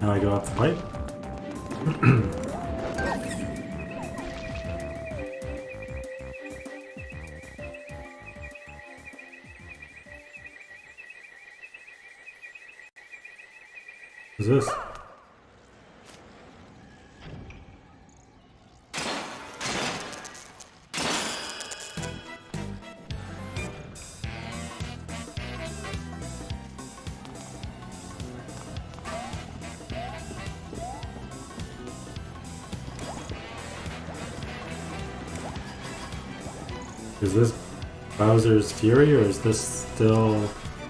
Now I go off the pipe. What's this? Is this Bowser's Fury, or is this still...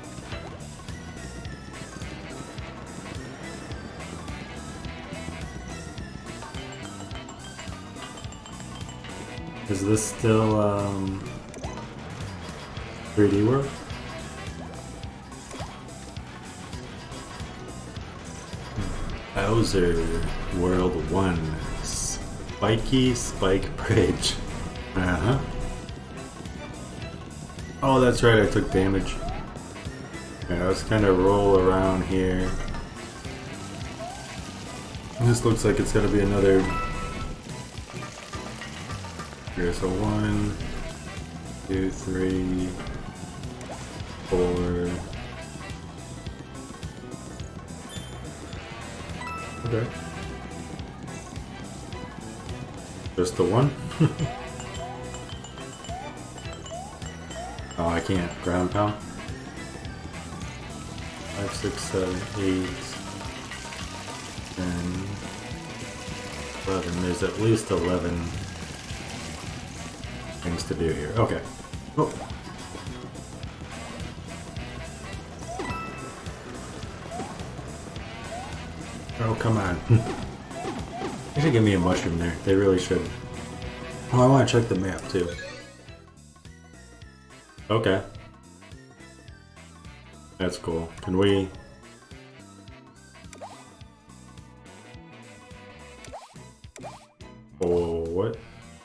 Is this still, 3D World? Bowser World 1. Spiky Spike Bridge. Uh-huh. Oh, that's right, I took damage. Yeah, let's kind of roll around here. This looks like it's gonna be another... Here, so 1, 2, 3, 4... Okay. Just the one? Oh, I can't. Ground pound. 5, 6, 7, 8, 10, 11. There's at least 11 things to do here. Okay. Oh. Oh, come on. They should give me a mushroom there. They really should. Oh, I want to check the map too. Okay. That's cool. Can we... Oh, what?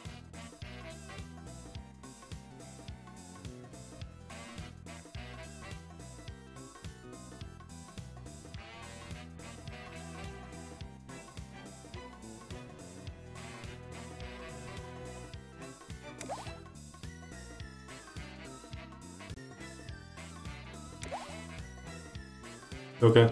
Okay.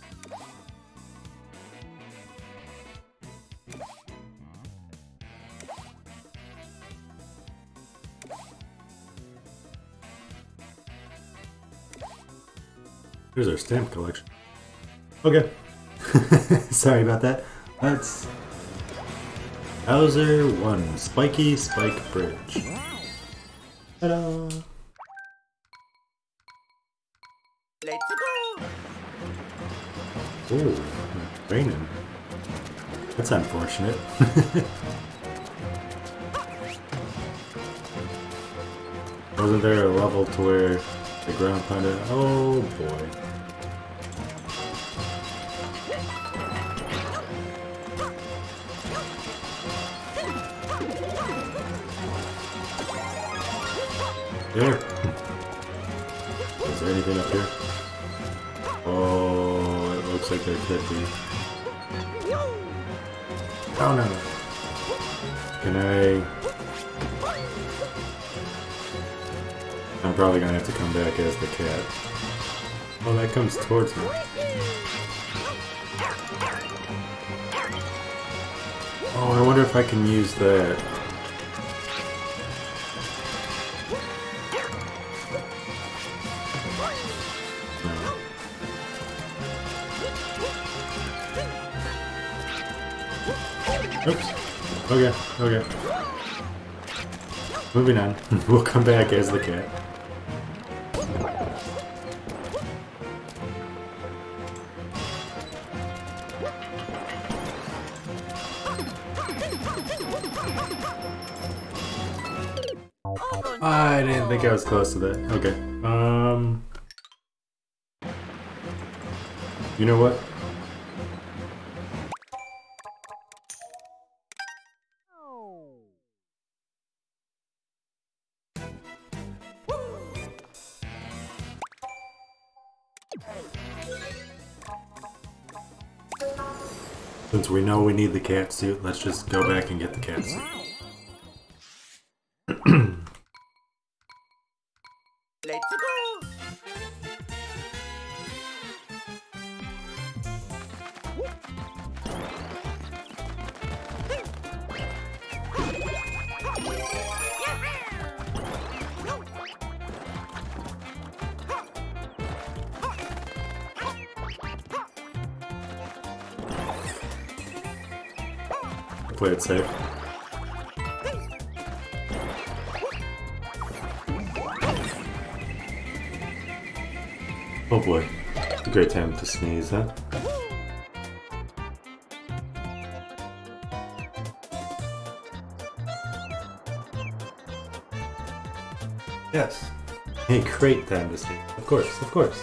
Here's our stamp collection. Okay. Sorry about that. That's Bowser 1 Spiky Spike Bridge. Ta-da! Let's go! Ooh, it's raining. That's unfortunate. Wasn't there a level to where the ground pounded? Oh boy. There. Is there anything up here? Oh, it looks like there could be. Oh no. Can I... I'm probably gonna have to come back as the cat. Oh, that comes towards me. Oh, I wonder if I can use that. Oops. Okay, okay. Moving on. We'll come back as the cat. I didn't think I was close to that. Okay. You know what? Since we know we need the cat suit, let's just go back and get the cat suit. Let's go. Play it safe. Oh boy, it's a great time to sneeze, huh? Yes. Hey, great time to sneeze. Of course, of course.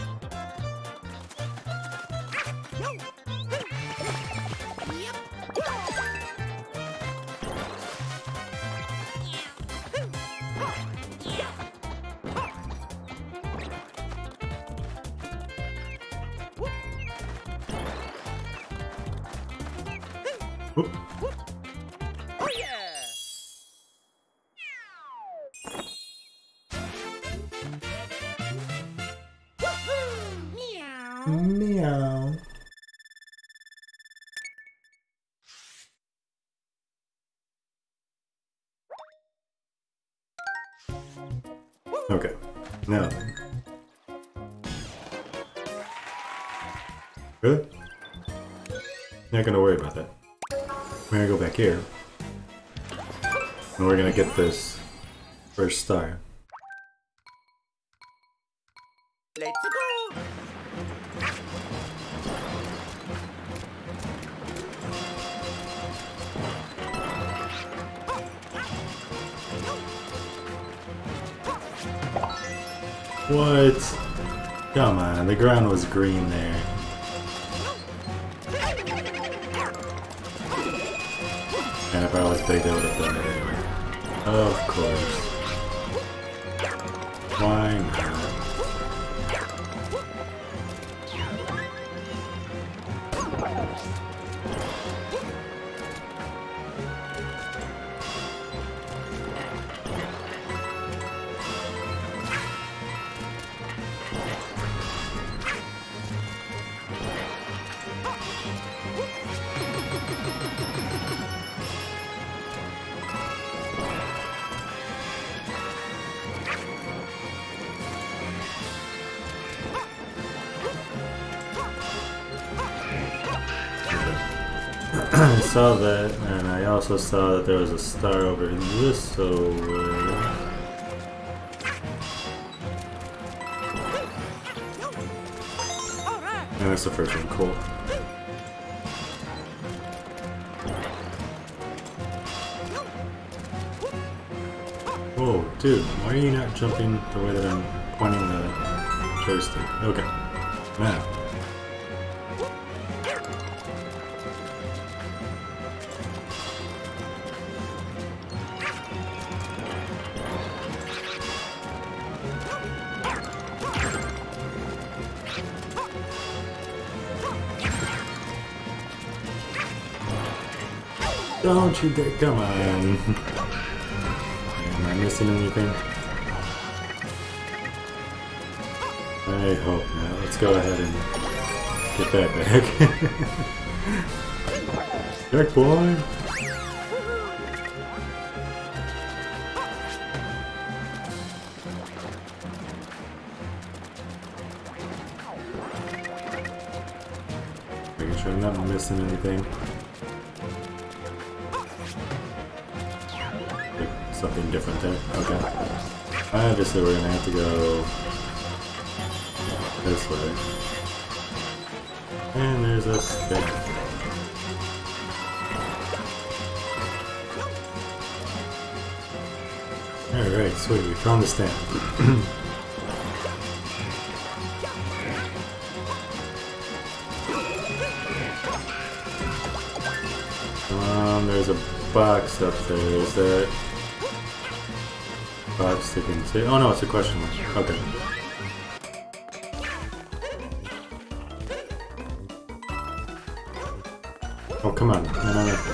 Oop. Oh yeah. Meow. Meow. Okay, now then. Really? Not gonna worry about that. We're gonna go back here. And we're gonna get this first star. Let's go. What? Come on, the ground was green there. And if I was big, they would have done it anyway. Of course. Why not? I saw that, and I also saw that there was a star over this way. And that's the first one, cool. Whoa, dude, why are you not jumping the way that I'm pointing the joystick? Okay, now. Don't you dare, come on. Am I missing anything? I hope not. Let's go ahead and get that back. Dark boy! Making sure I'm not missing anything. Something different there. Okay. Obviously we're gonna have to go this way. And there's a stick. Alright, sweet, we found the stamp. There's a box up there. Is that box sticking to? Oh no, it's a question mark. Okay. Oh, come on. No, no, no.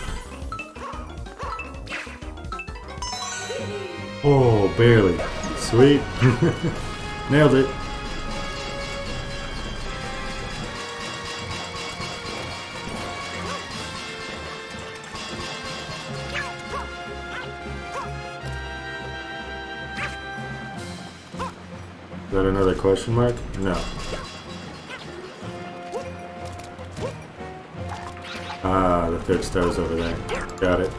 Oh, barely. Sweet. Nailed it. Is that another question mark? No. Ah, the third star's over there. Got it.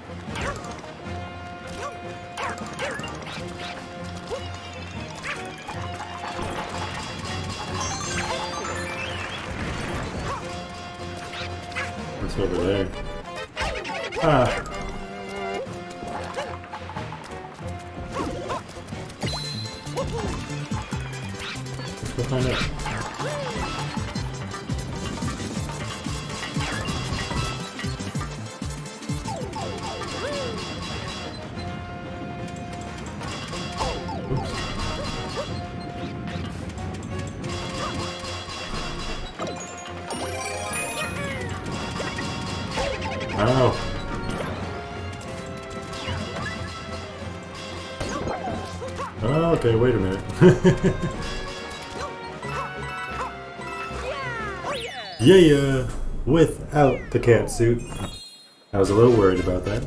What's over there? Ah! Let's go find out. Oh. Oh, okay, wait a minute. Yeah, without the cat suit. I was a little worried about that.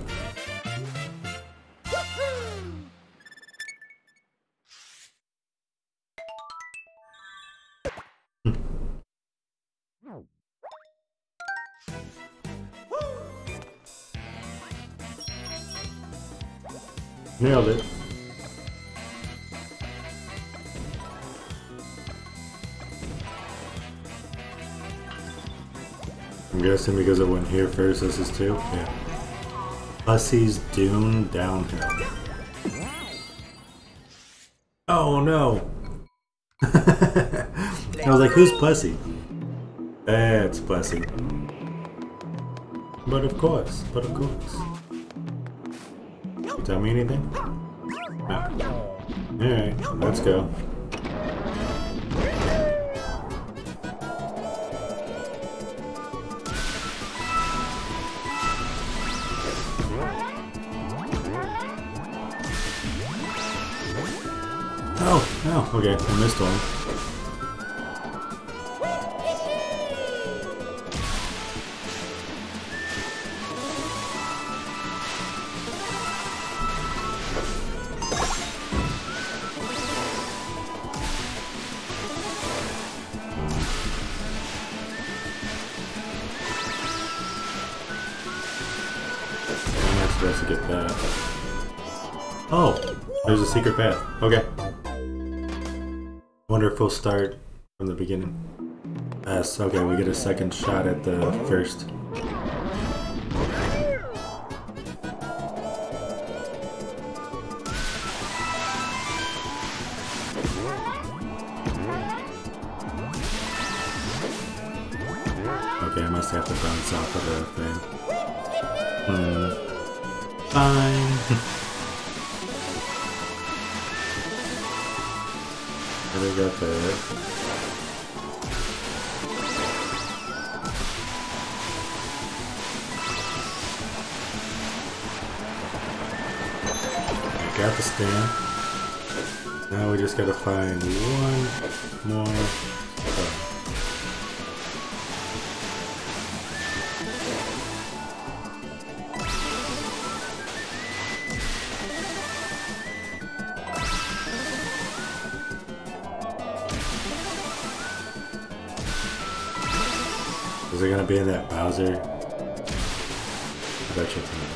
Nailed it. I'm guessing because it went here first, this is two? Yeah. Pussy's Dune Downhill. Oh no! I was like, who's Pussy? That's Pussy. But of course, You tell me anything? No. Alright, let's go. Oh, okay, I missed one. I'm not supposed to get that. Oh, there's a secret path. Okay. Wonder if we'll start from the beginning. Yes, okay, we get a second shot at the first. Okay, I must have to bounce off of the thing. Fine. We got that. Got the stand. Now we just gotta find one more spot. Is it gonna be in that Bowser? I bet you it's not.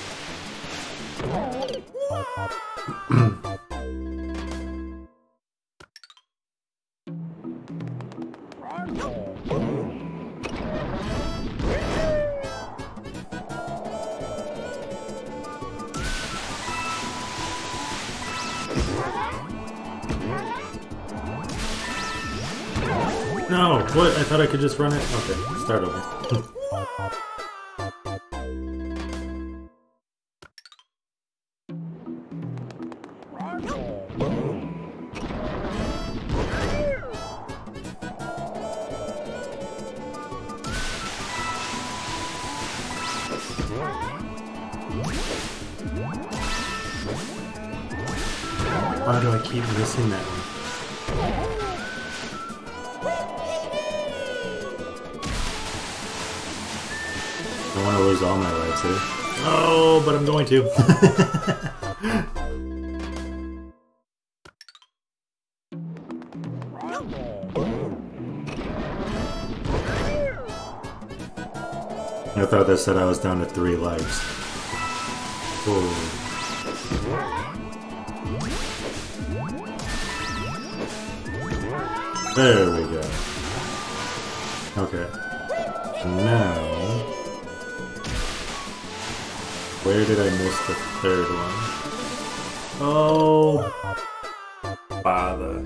No! What? I thought I could just run it? Okay, start over. Why do I keep missing that one? I don't want to lose all my lives here. Oh, but I'm going to. I thought that said I was down to 3 lives. Whoa. There we go. Okay. Now... where did I miss the 3rd one? Oh... bother.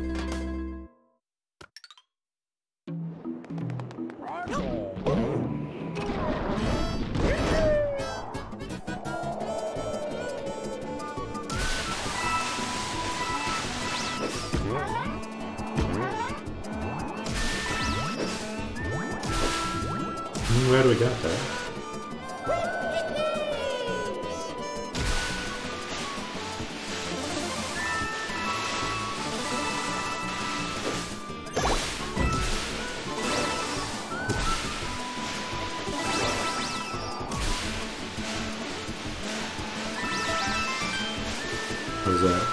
I'm glad we got that. What is that?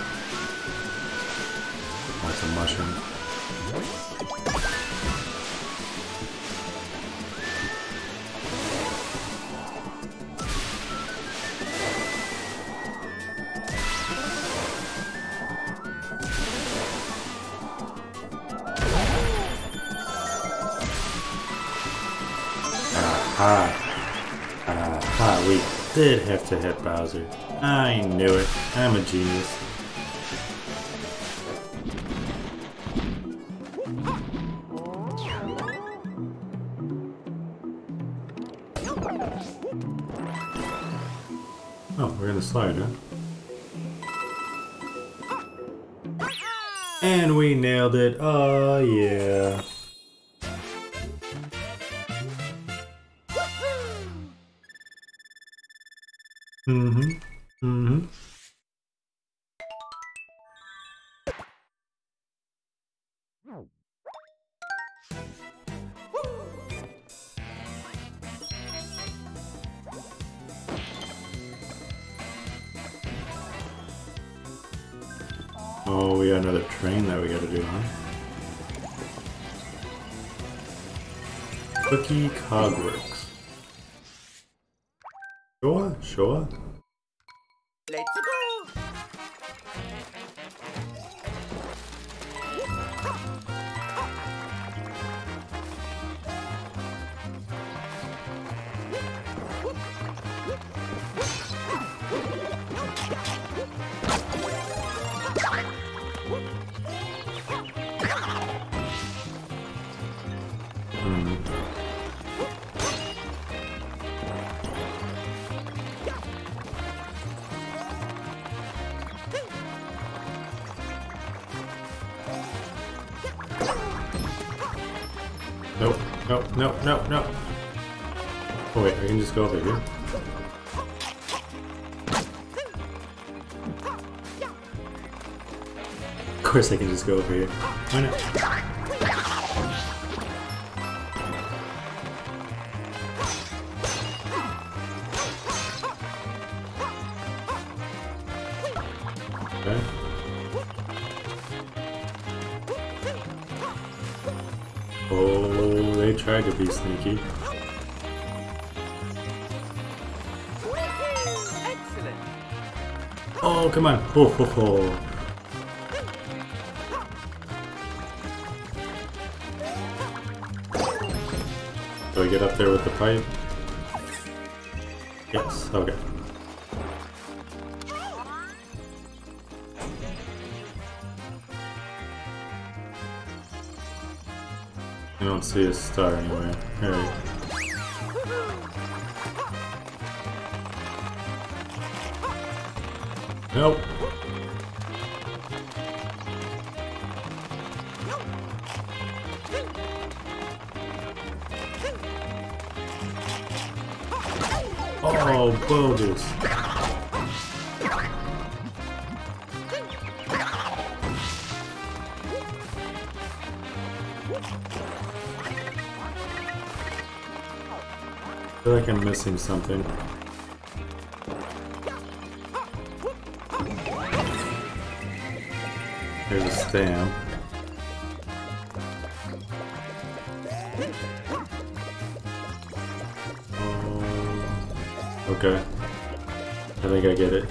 Oh, it's a mushroom. Aha, we did have to hit Bowser. I knew it. I'm a genius. Oh, we're gonna slide, huh? And we nailed it. Oh, yeah. Oh, we got another train that we gotta do, huh? Cookie Cogworks. Sure, sure. Let's go. Nope, nope, nope, nope, nope. Oh wait, I can just go over here. Of course I can just go over here. Why not? Okay. Oh, they tried to be sneaky. Excellent. Oh, come on. Ho, ho, ho. Do I get up there with the pipe? Yes, okay. I don't see a star anywhere. Alright. Nope. Oh, bogus. feel like I'm missing something. There's a stamp. Okay. I think I get it.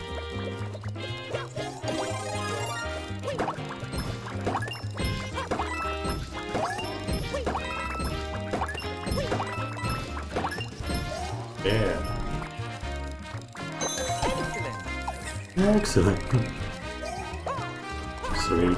Yeah. Excellent. Sweet.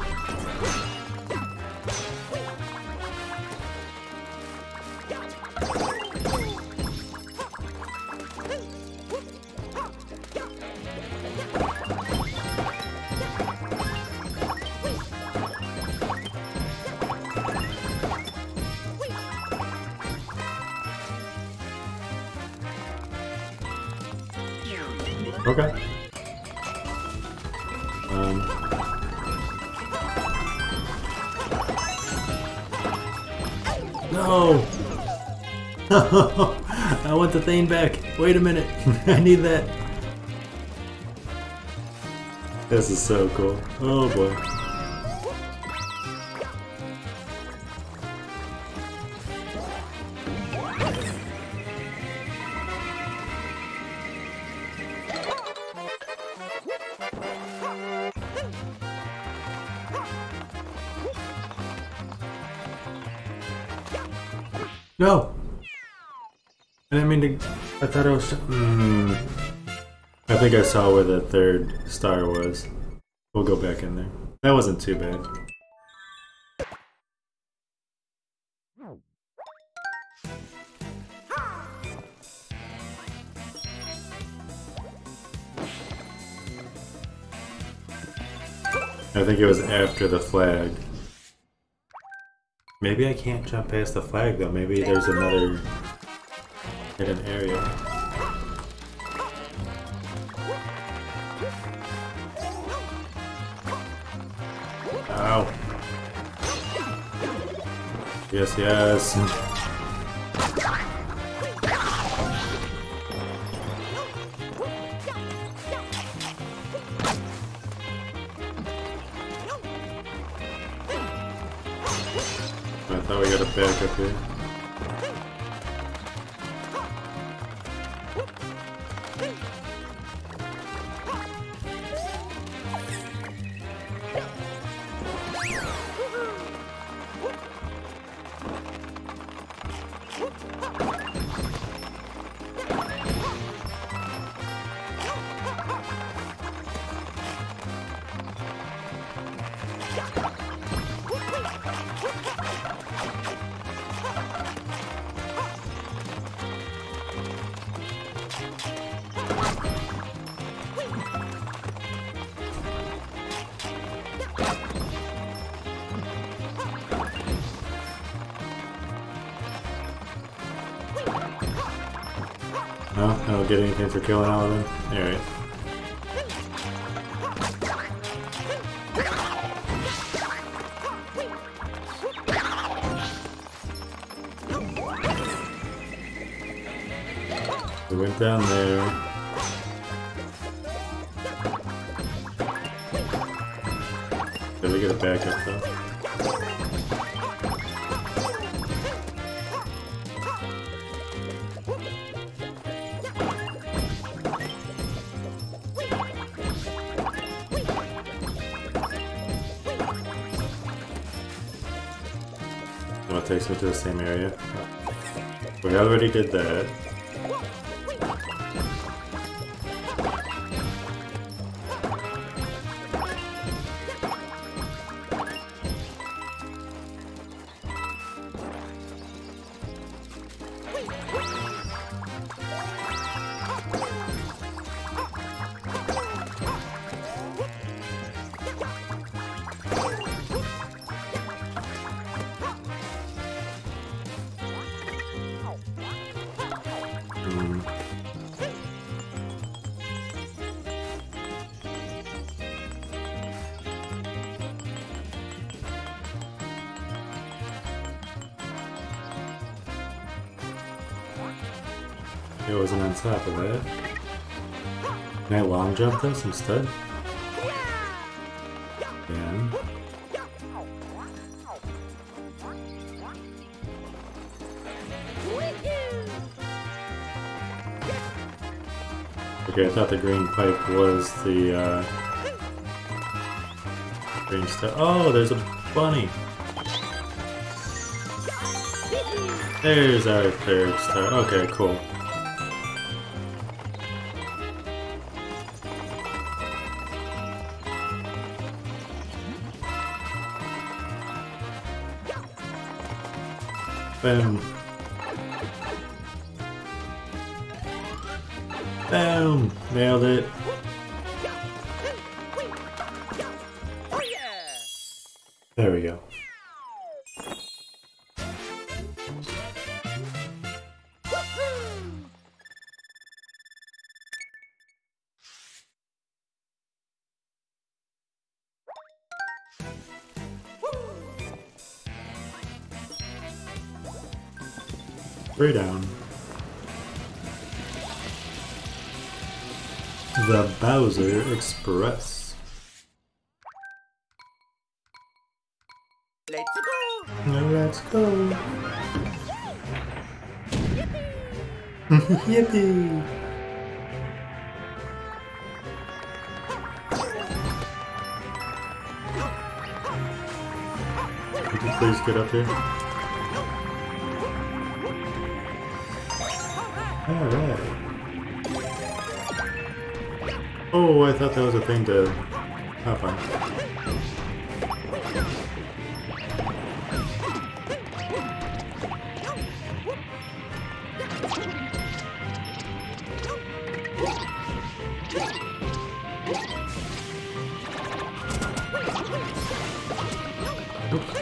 Okay. No! I want the thing back. Wait a minute. I need that. This is so cool. Oh boy. No! I didn't mean to. I thought I was. I think I saw where the third star was. We'll go back in there. That wasn't too bad. I think it was after the flag. Maybe I can't jump past the flag though. Maybe there's another hidden area. Ow. Yes, yes. I thought we got a back up here. No, I don't get anything for killing all of them. Alright. We went down there. Did we get a backup though? Well, it takes me to the same area. We already did that. It wasn't on top of that. Can I long jump this instead? Yeah. Okay, I thought the green pipe was the green star. Oh, there's a bunny. There's our third star. Okay, cool. Boom. Boom! Nailed it. Oh yeah! There we go. Three down. The Bowser Express. Let's go! Now let's go. Yippee! Could you please get up here? Alright. Oh, I thought that was a thing to hop on. Oops.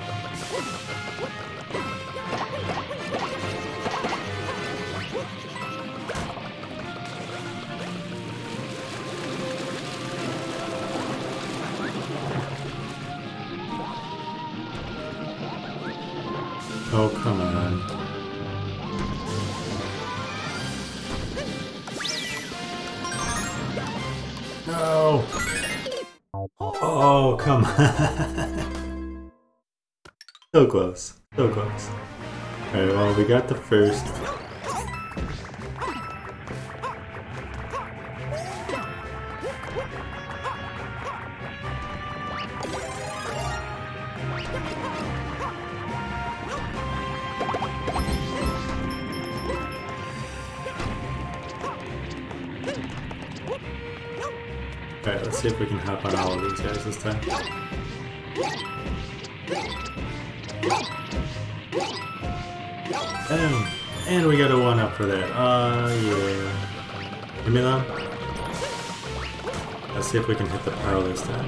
Oh, come on. No! Oh, come on. So close. So close. Alright, well, we got the first. Alright, let's see if we can hop on all of these guys this time. Boom! And we got a 1-up for that. Yeah. Give me that. Let's see if we can hit the pile this time.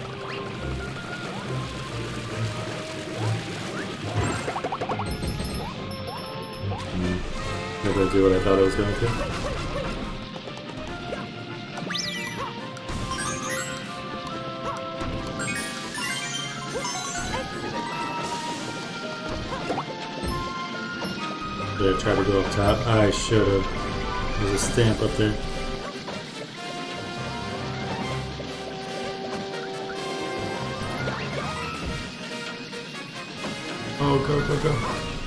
Did I do what I thought I was going to? Did I try to go up top? I should have. There's a stamp up there. Oh, go, go, go.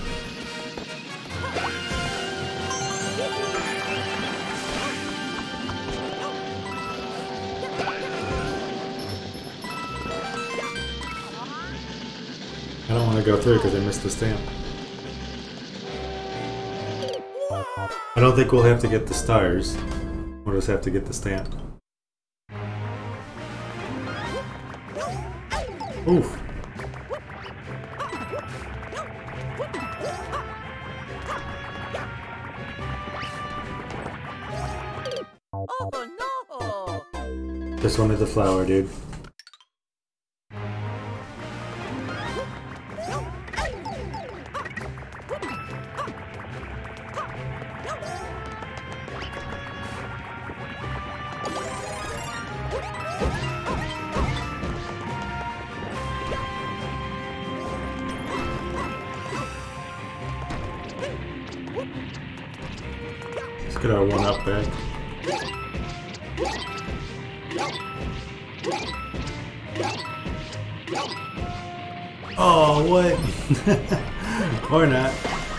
I don't want to go through because I missed the stamp. I don't think we'll have to get the stars. We'll just have to get the stamp. Oof. Oh no! Just wanted the flower, dude. Let's get our one up back. Oh, what? Or not.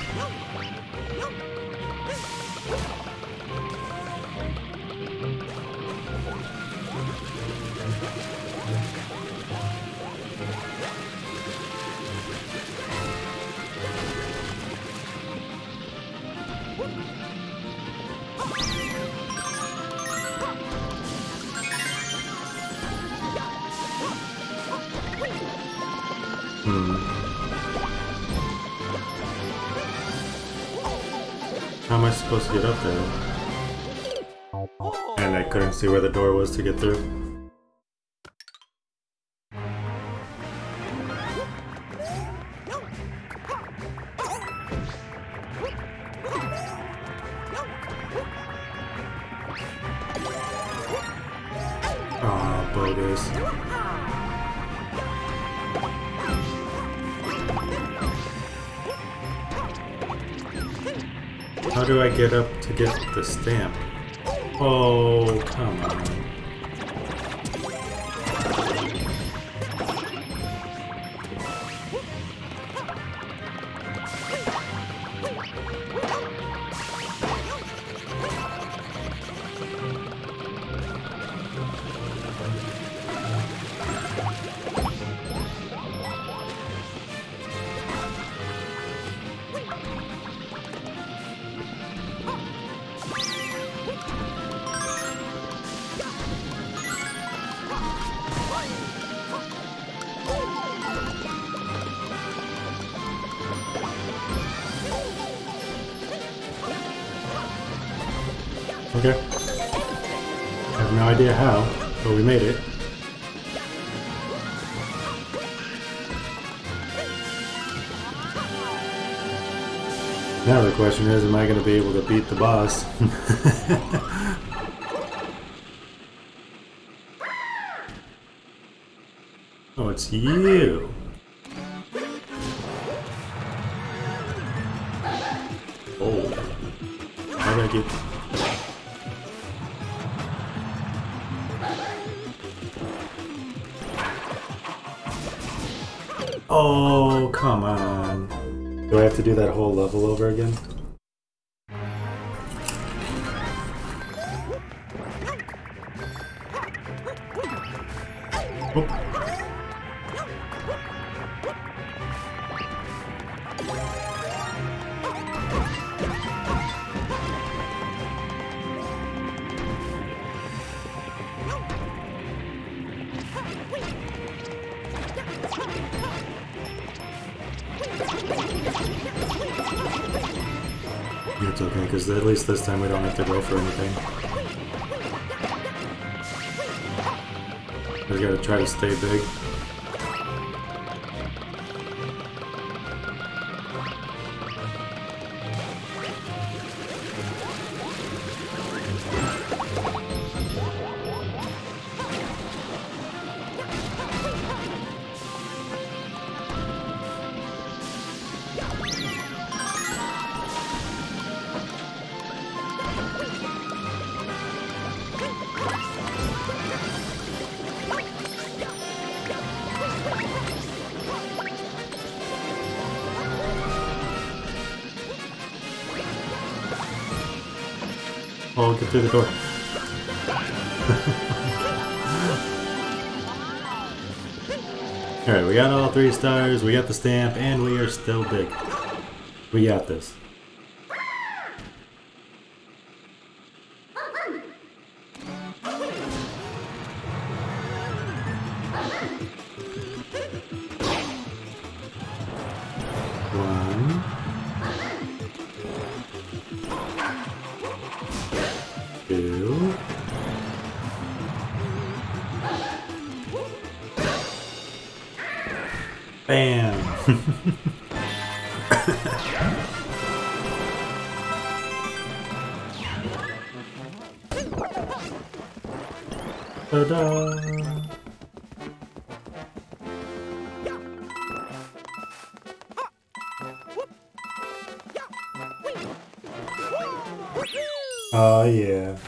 How am I supposed to get up there? And I couldn't see where the door was to get through. Oh, bogus. How do I get up to get the stamp? Oh, come on. Okay. I have no idea how, but we made it. Now the question is, am I going to be able to beat the boss? Oh, it's you! Oh. How did I get... Oh, come on. Do I have to do that whole level over again? Oh. It's okay, because at least this time we don't have to go for anything. We gotta try to stay big. Oh, get through the door. Alright, we got all 3 stars, we got the stamp, and we are still big. We got this. One. Two. Bam! Ta-da! Oh yeah.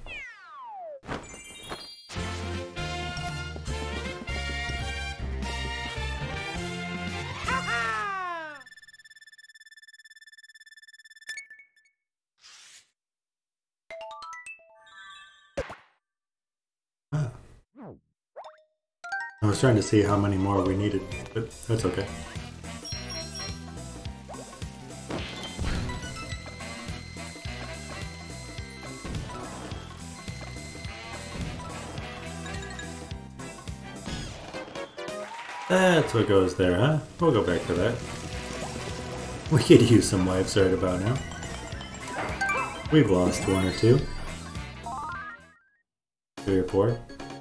Ah. I was trying to see how many more we needed, but that's okay. That's what goes there, huh? We'll go back to that. We could use some lives right about now. We've lost one or two. 3 or 4.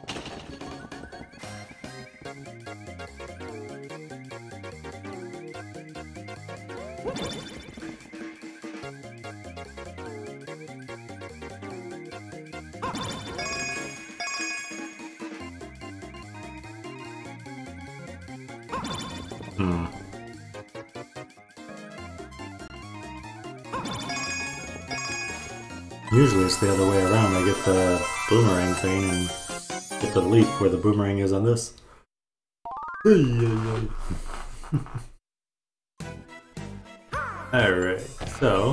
Usually it's the other way around. I get the boomerang thing and get the leaf where the boomerang is on this. Alright, so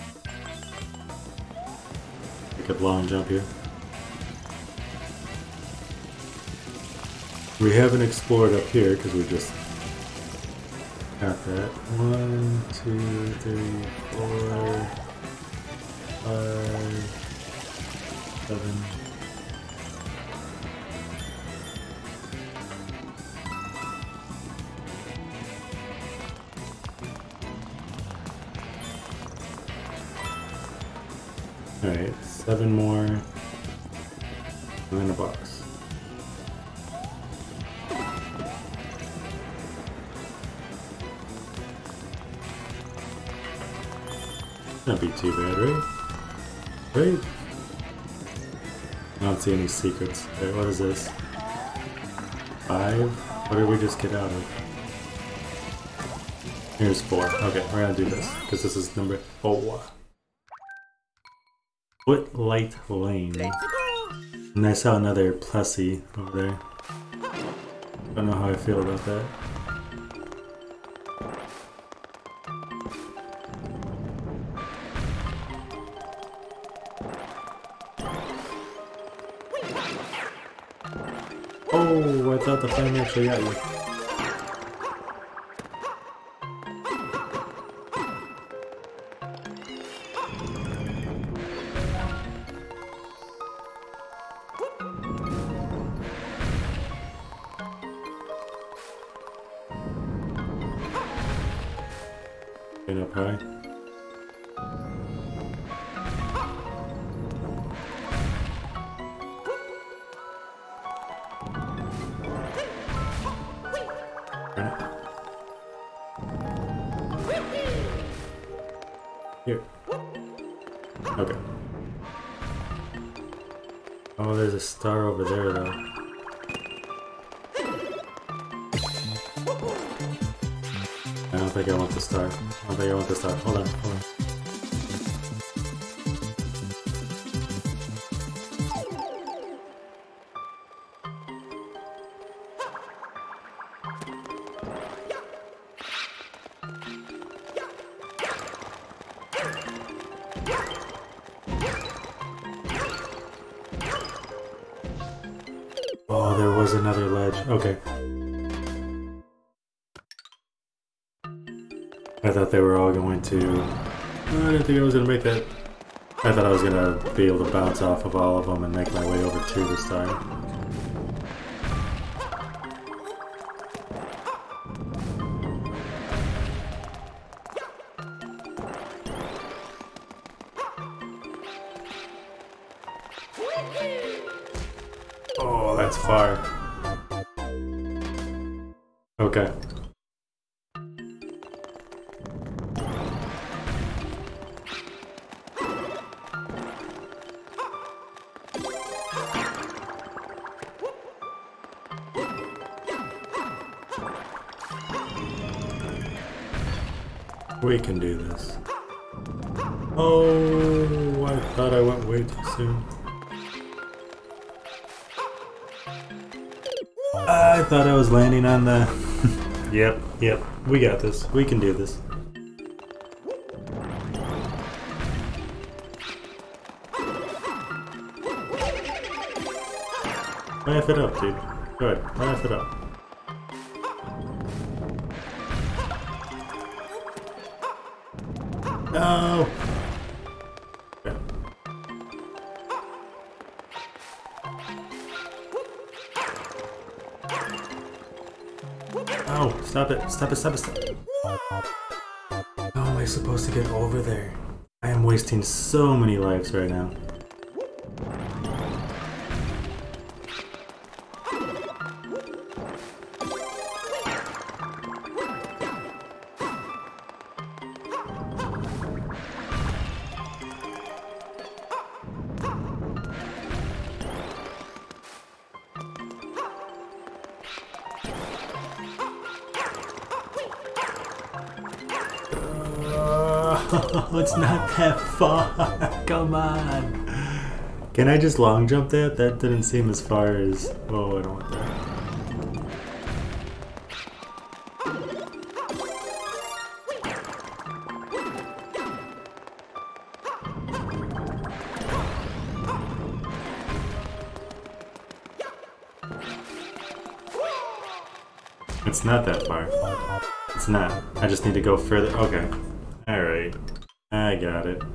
make a long jump here. We haven't explored up here because we just got that. 1, 2, 3, 4, 5, 7. Alright, 7 more. And then a box. Not be too bad, right? Right? I don't see any secrets. Alright, what is this? 5? What did we just get out of? Here's 4. Okay, we're gonna do this, because this is number 4. Footlight Lane. And I saw another Plessy over there. Don't know how I feel about that. Oh, I thought the flame actually got you. Getting up high. Here. Okay. Oh, there's a star over there, though. I don't think I want the star. I don't think I want the star. Hold on, hold on. Oh, there was another ledge. Okay. I thought they were all going to... I didn't think I was going to make that. I thought I was going to be able to bounce off of all of them and make my way over to this time. Oh, that's far. Okay. We can do this. Oh, I thought I went way too soon. I thought I was landing on the... Yep, we got this. We can do this. Laugh it up, dude. Good, laugh it up. No! Okay. Oh, stop it, stop it, stop it, stop it. How am I supposed to get over there? I am wasting so many lives right now. It's not that far. Come on. Can I just long jump that? That didn't seem as far as... Oh, I don't want that. It's not that far. It's not. I just need to go further. Okay. Alright. I got it.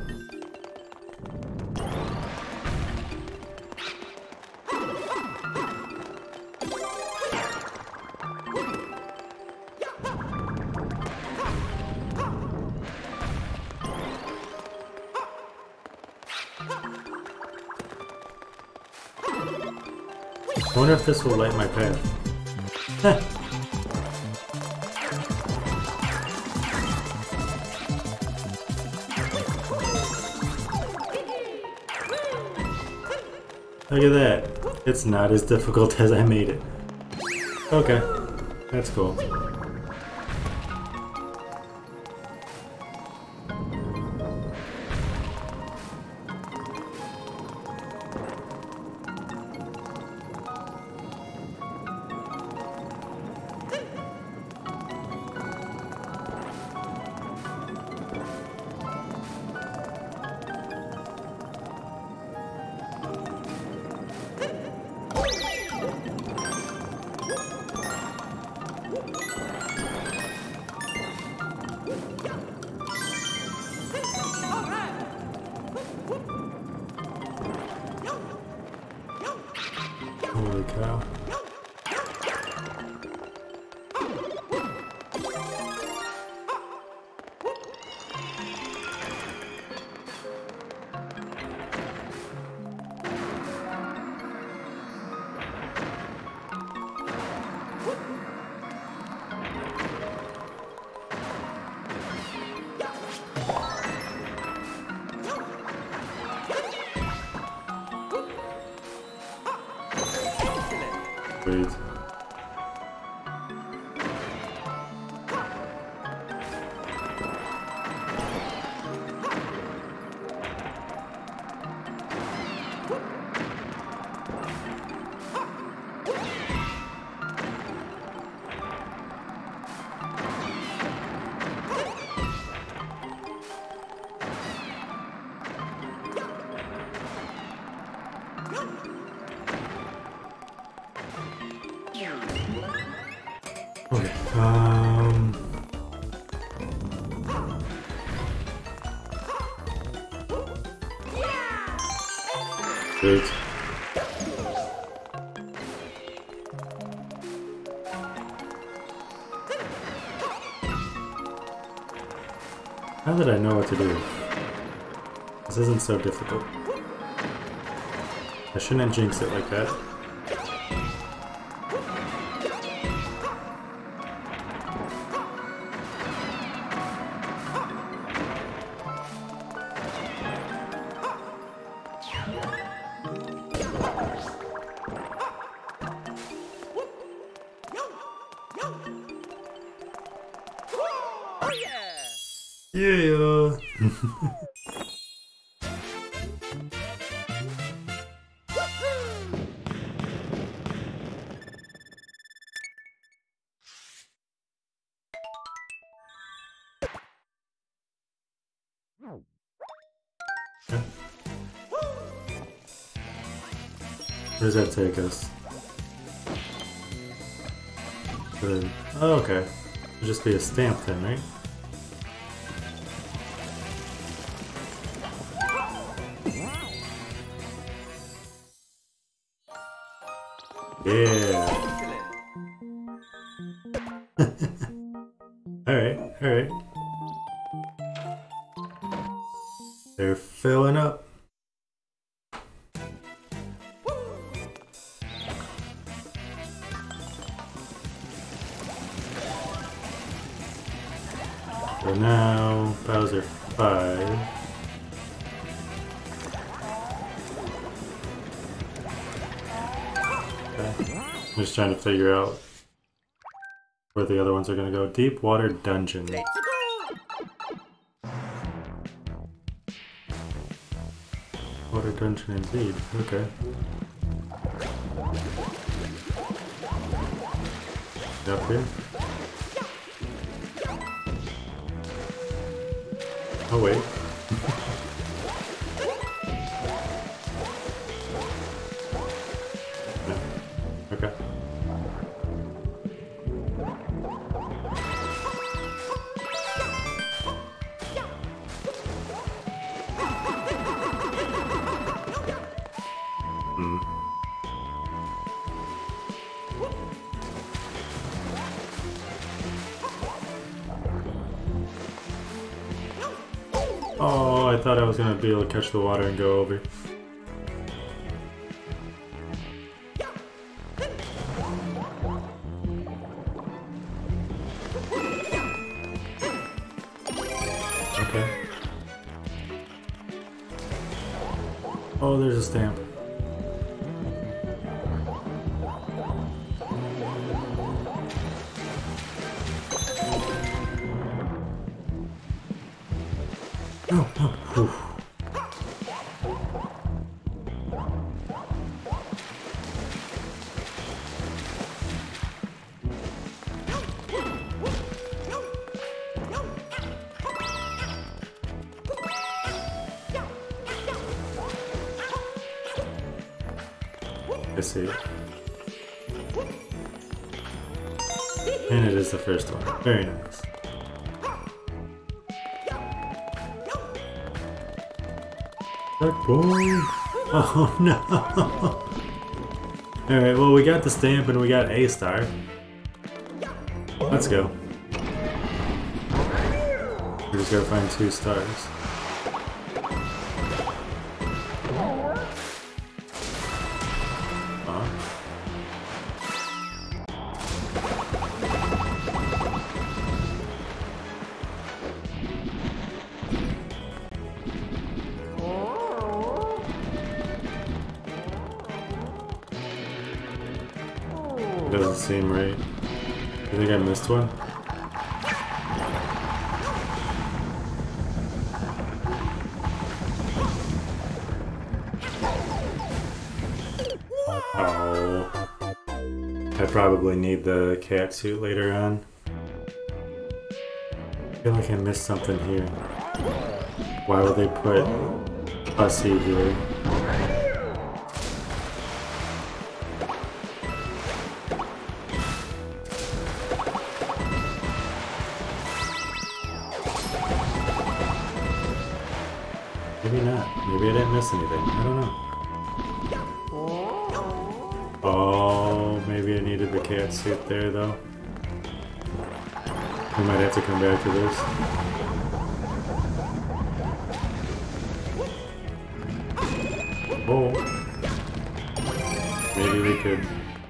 I wonder if this will light my path. Look at that. It's not as difficult as I made it. Okay. That's cool. Holy cow. Wait. Okay, Wait. Now that I know what to do, this isn't so difficult. I shouldn't jinx it like that. Oh yeah! Yeah. Okay. Where does that take us? Good. Oh, okay. It'll just be a stamp then, right? Yeah. Alright, alright. They're filling up. So now, Bowser 5. Okay. I'm just trying to figure out where the other ones are gonna go. Deep Water Dungeon. Let's go. Water Dungeon indeed. Okay. Up here? Oh wait. No. Okay. Oh, I thought I was gonna be able to catch the water and go over. Okay. Oh, there's a stamp. No, no. Whew. I see. And it is the first one. Very nice. Boom! Oh no! Alright, well we got the stamp and we got a star. Let's go. We just gotta find 2 stars. Doesn't seem right. You think I missed one? Oh. I probably need the cat suit later on. I feel like I missed something here. Why would they put Hussy here? Maybe not. Maybe I didn't miss anything. I don't know. Oh, maybe I needed the cat suit there though. We might have to come back to this. Oh. Maybe we could.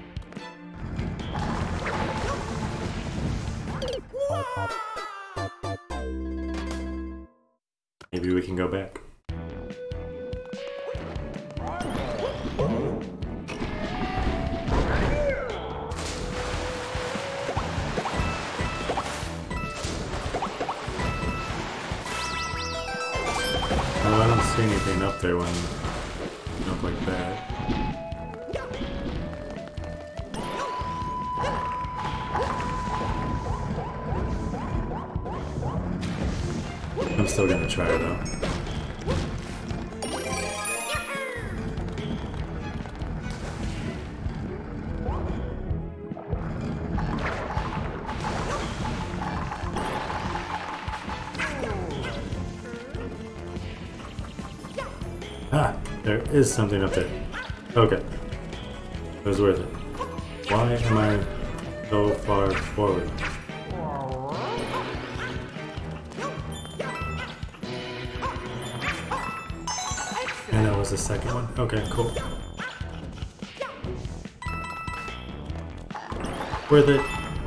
Maybe we can go back. Oh, I don't see anything up there when you jump like that. still gonna try though. Ah, there is something up there. Okay. It was worth it. Why am I so far forward? And that was the second one? Okay, cool. Worth it.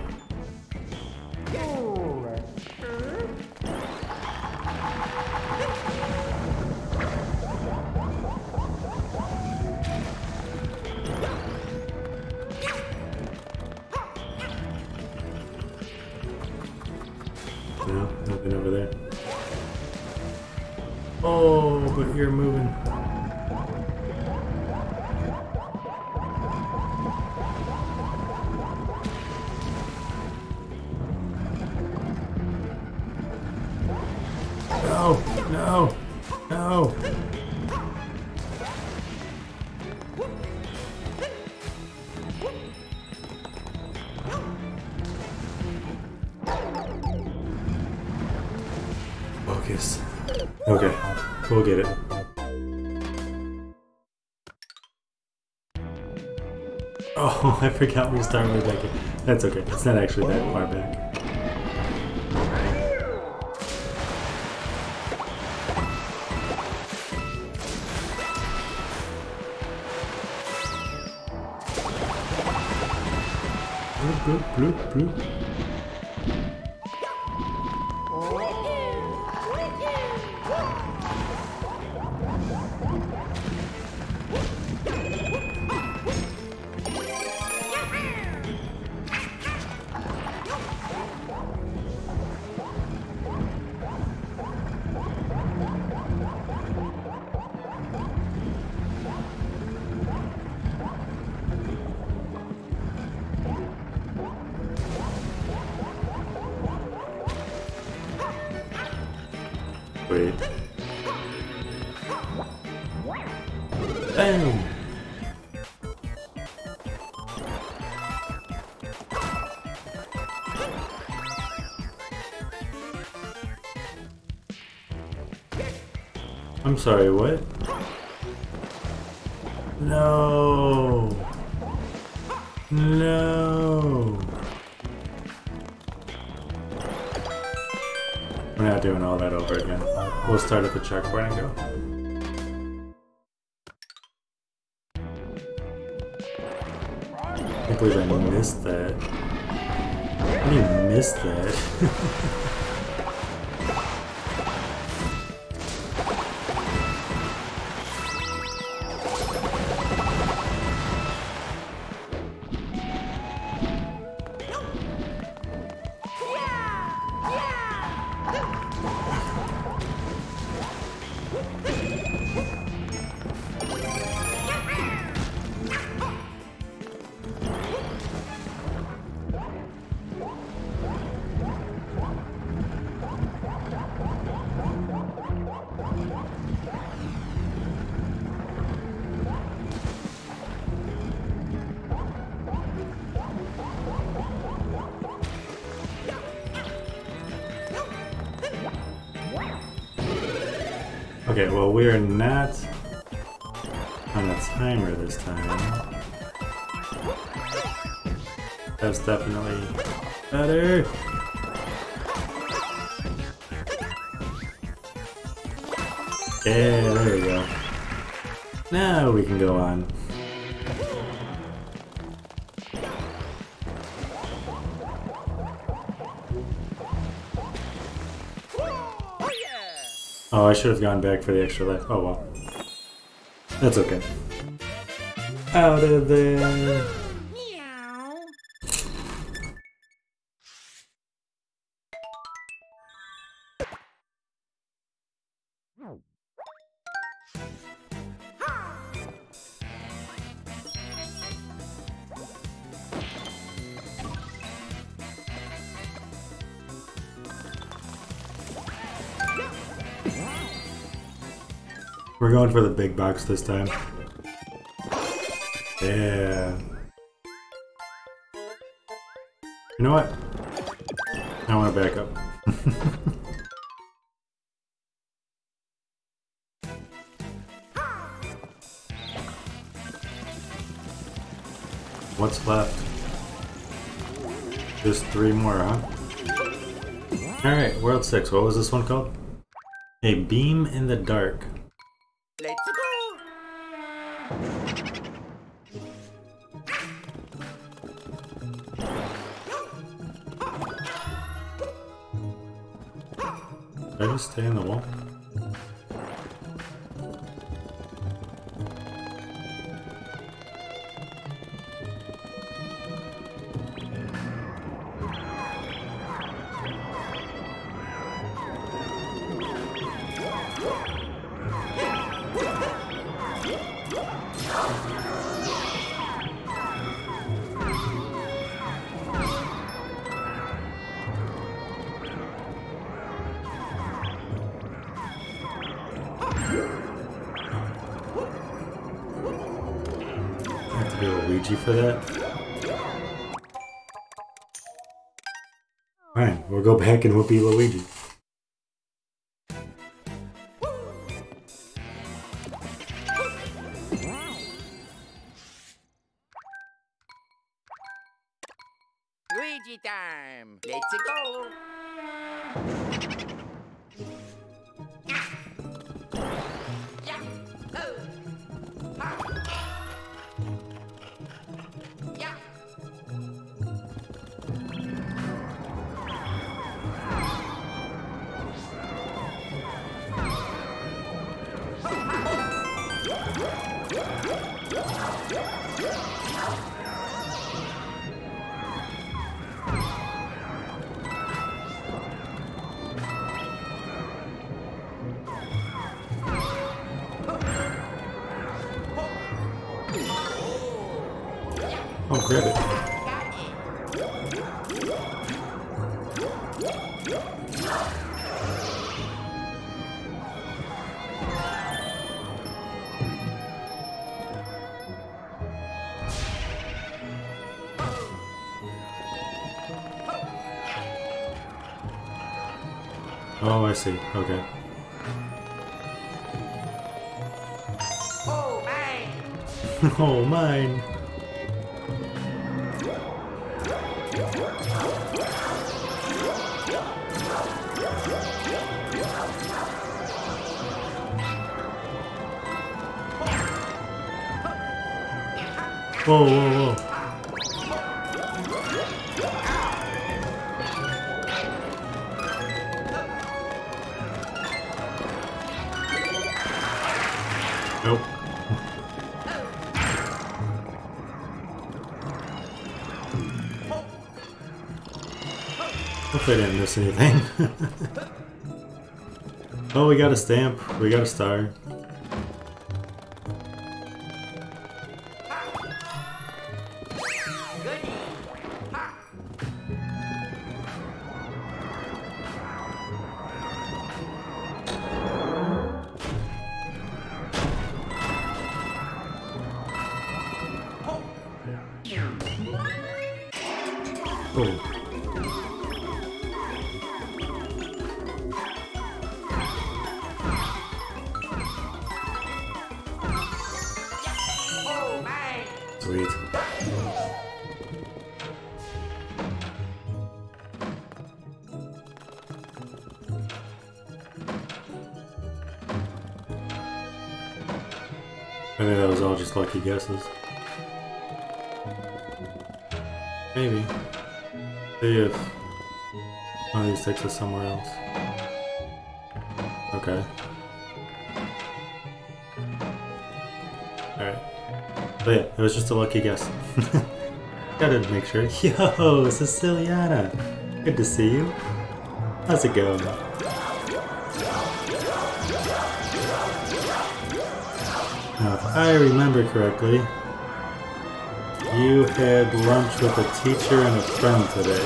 No, nothing over there. Oh, but you're moving. No, no, no. Focus. Okay, we'll get it. Oh, I forgot we started way back here. That's okay, it's not actually that far back. Bloop, bloop, bloop, bloop. Wait. Bam! I'm sorry, what? No! No! We're not doing all that over again. We'll start at the checkpoint and go. I can't believe I missed that. How do you miss that? Okay, well, we're not on a timer this time. That's definitely better. Yeah, there we go. Now we can go on. Oh, I should have gone back for the extra life. Oh well. That's okay. Out of there. Meow. We're going for the big box this time. Yeah. You know what? I want to back up. What's left? Just 3 more, huh? Alright, World 6. What was this one called? A Beam in the Dark. Let's go. Did I just stay in the wall? Luigi for that? Fine, we'll go back and whoopee Luigi. Luigi time. Let's go. Oh, grab it. Oh, I see. Okay. Oh, mine. Oh, mine. Whoa, whoa, whoa. Nope. Hopefully I didn't miss anything. Oh, we got a stamp. We got a star. Oh. Sweet. I think that was all just lucky guesses. Maybe. See if one of these takes us somewhere else. Okay. Alright. But yeah, it was just a lucky guess. Gotta make sure. Yo, Siciliana! Good to see you. How's it going? Now, if I remember correctly, you had lunch with a teacher and a friend today.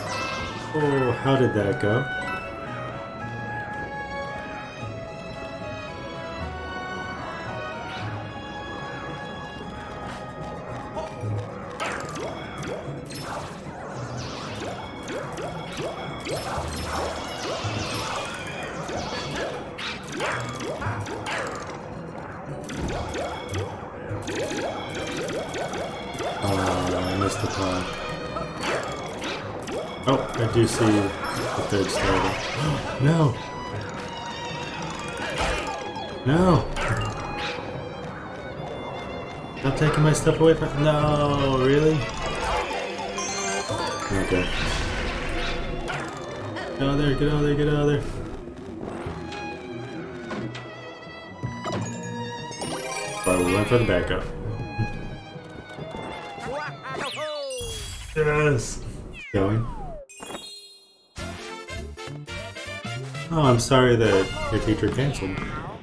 Oh, how did that go? I missed the pod. Oh, I do see the third starter. No! No! Stop taking my stuff away from— No, really? Okay. Get out of there, get out of there, get out of there. But we went for the backup. Yes! Going. Oh, I'm sorry that your teacher canceled.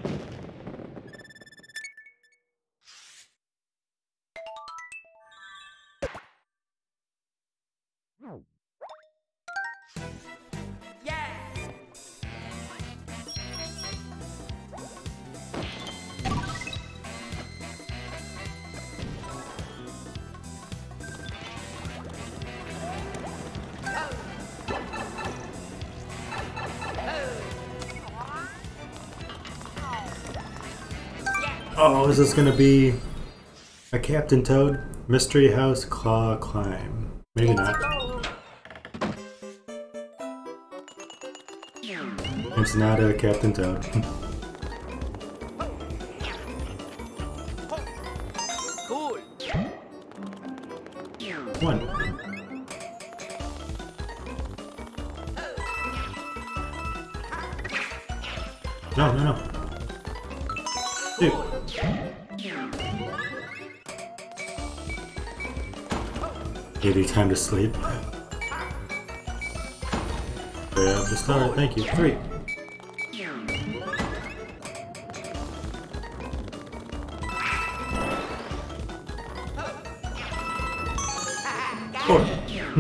Oh, is this gonna be a Captain Toad? Mystery House Claw Climb. Maybe not. It's not a Captain Toad. Cool. One. No, no, no. Two. Give you time to sleep. Grab the star, thank you. 3. Four.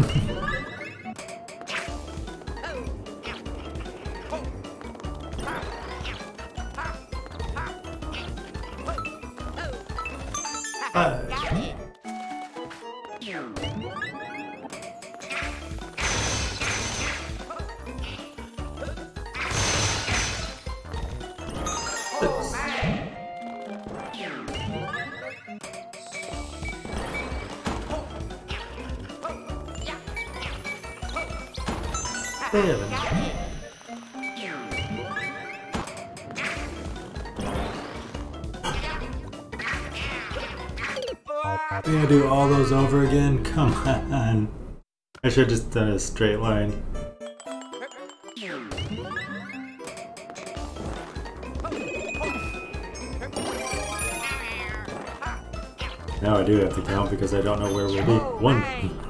We gotta do all those over again? Come on. I should have just done a straight line. Now I do have to count because I don't know where we'll be. 1.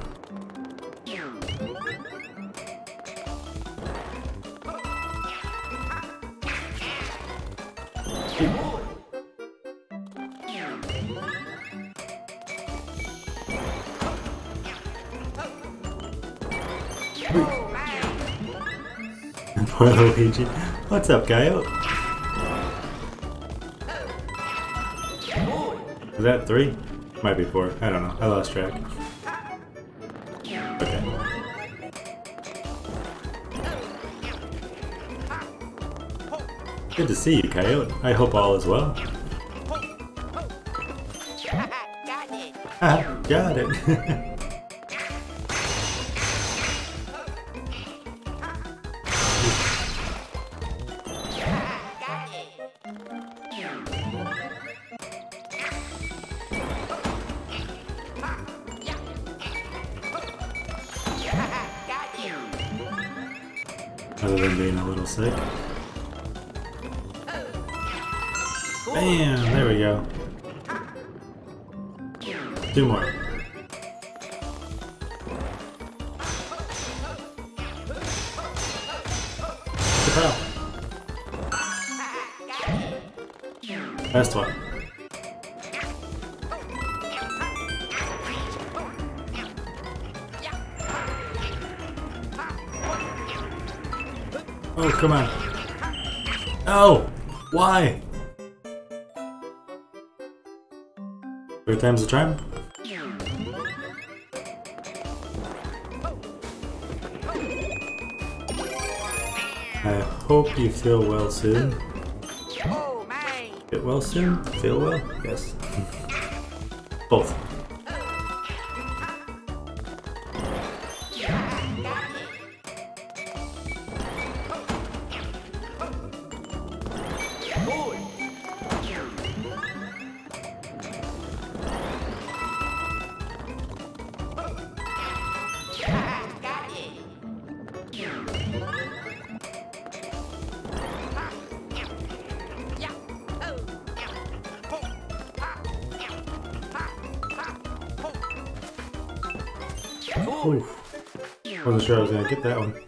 Poor Luigi. What's up, Coyote? Is that 3? Might be 4. I don't know. I lost track. Okay. Good to see you, Coyote. I hope all is well. Got it. Ah, got it. Other than being a little sick. Bam! There we go. 2 more. Kapow! Last one. Oh, come on. Oh! Why? 3 times the charm? I hope you feel well soon. Oh, my. Get well soon? Feel well? Yes. Both. Ooh. Wasn't sure I was gonna get that one.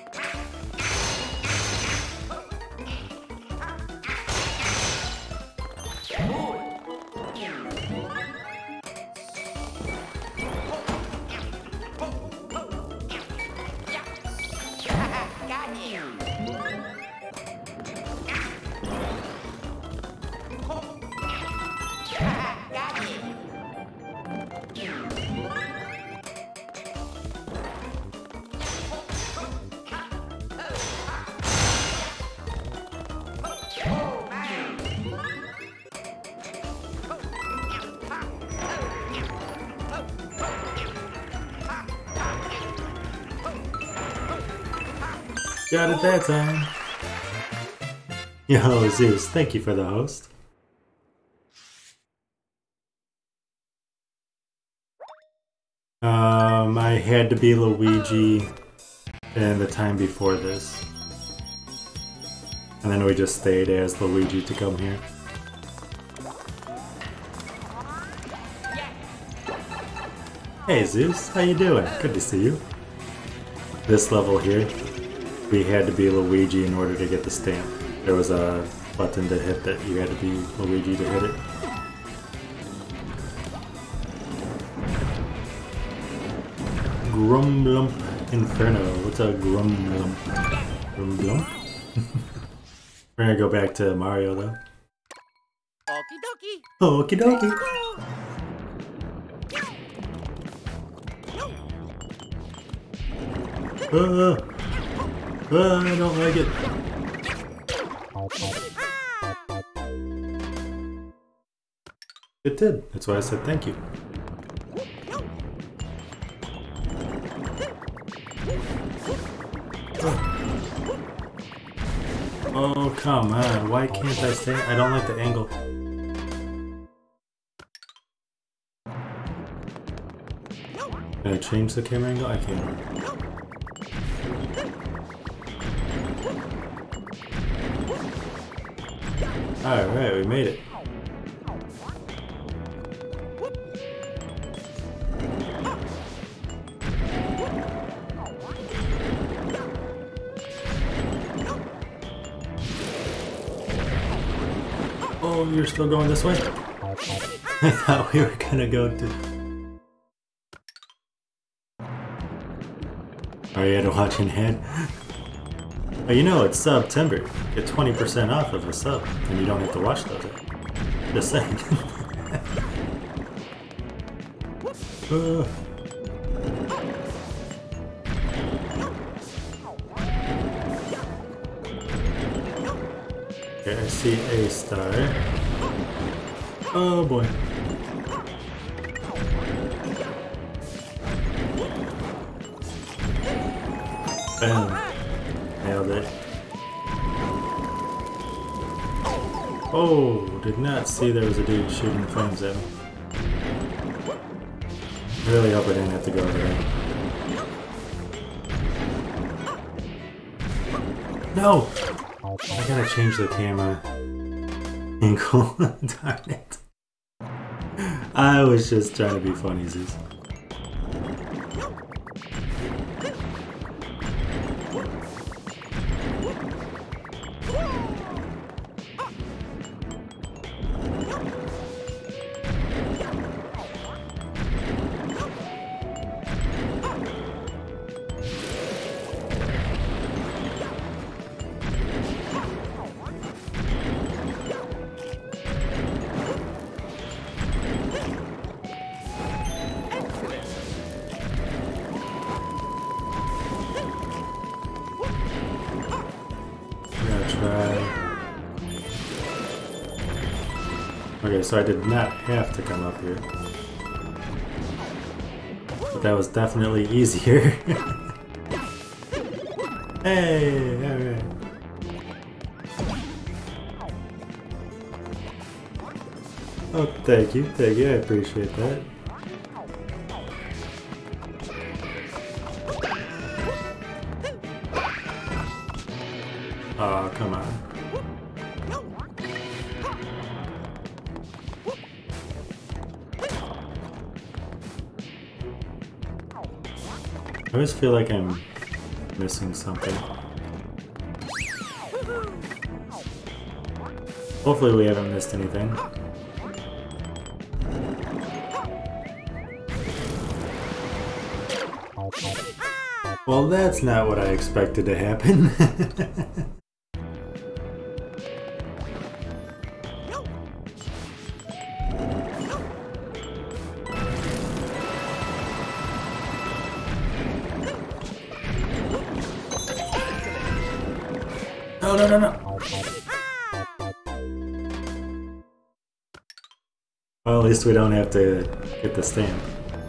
Got it that time. Yo, Zeus, thank you for the host. I had to be Luigi in the time before this. And then we just stayed as Luigi to come here. Hey Zeus, how you doing? Good to see you. This level here, we had to be Luigi in order to get the stamp. There was a button to hit that you had to be Luigi to hit it. Grumblump Inferno. What's a Grumblump? Grumblump? We're gonna go back to Mario though. Okie dokie. Okie dokie. I don't like it. It did. That's why I said thank you. Oh, come on. Why can't I stay? I don't like the angle. Can I change the camera angle? I can't. Alright, we made it. Oh, you're still going this way? I thought we were gonna go to... Oh, you had to watch an ad? Oh, you know, it's September. Get 20% off of a sub, and you don't have to watch those. Just saying. Okay, I see a star. Oh boy. Bam. Nailed it. Oh, did not see there was a dude shooting flames at me. I really hope I didn't have to go over there. No! I gotta change the camera angle. Darn it. I was just trying to be funny, Zeus. Okay, so I did not have to come up here. but that was definitely easier. Hey, alright. Oh, thank you, I appreciate that. Oh, come on. I always feel like I'm missing something. Hopefully we haven't missed anything. Well, that's not what I expected to happen. No. Well, at least we don't have to get the stamp.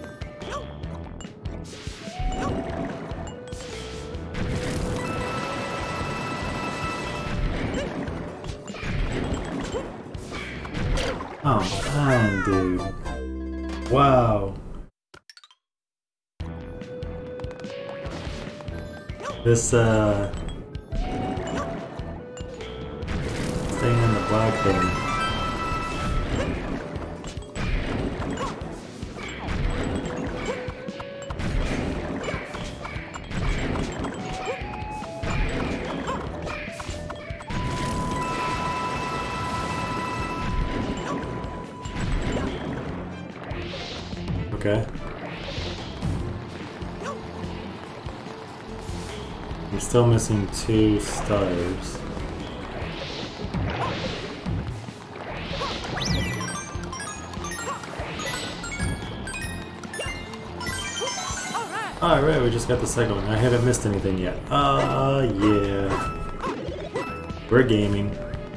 Oh, man, dude. Wow. This, staying in the block thing. Okay. I'm still missing 2 stars. Alright, we just got the second one. I haven't missed anything yet. Yeah. We're gaming.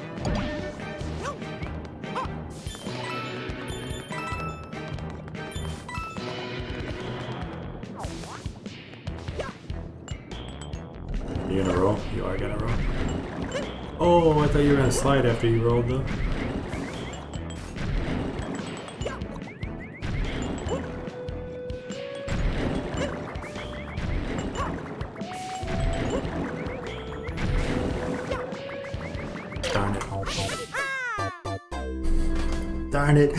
You gonna roll? You are gonna roll. Oh, I thought you were gonna slide after you rolled though. Darn it. Darn it.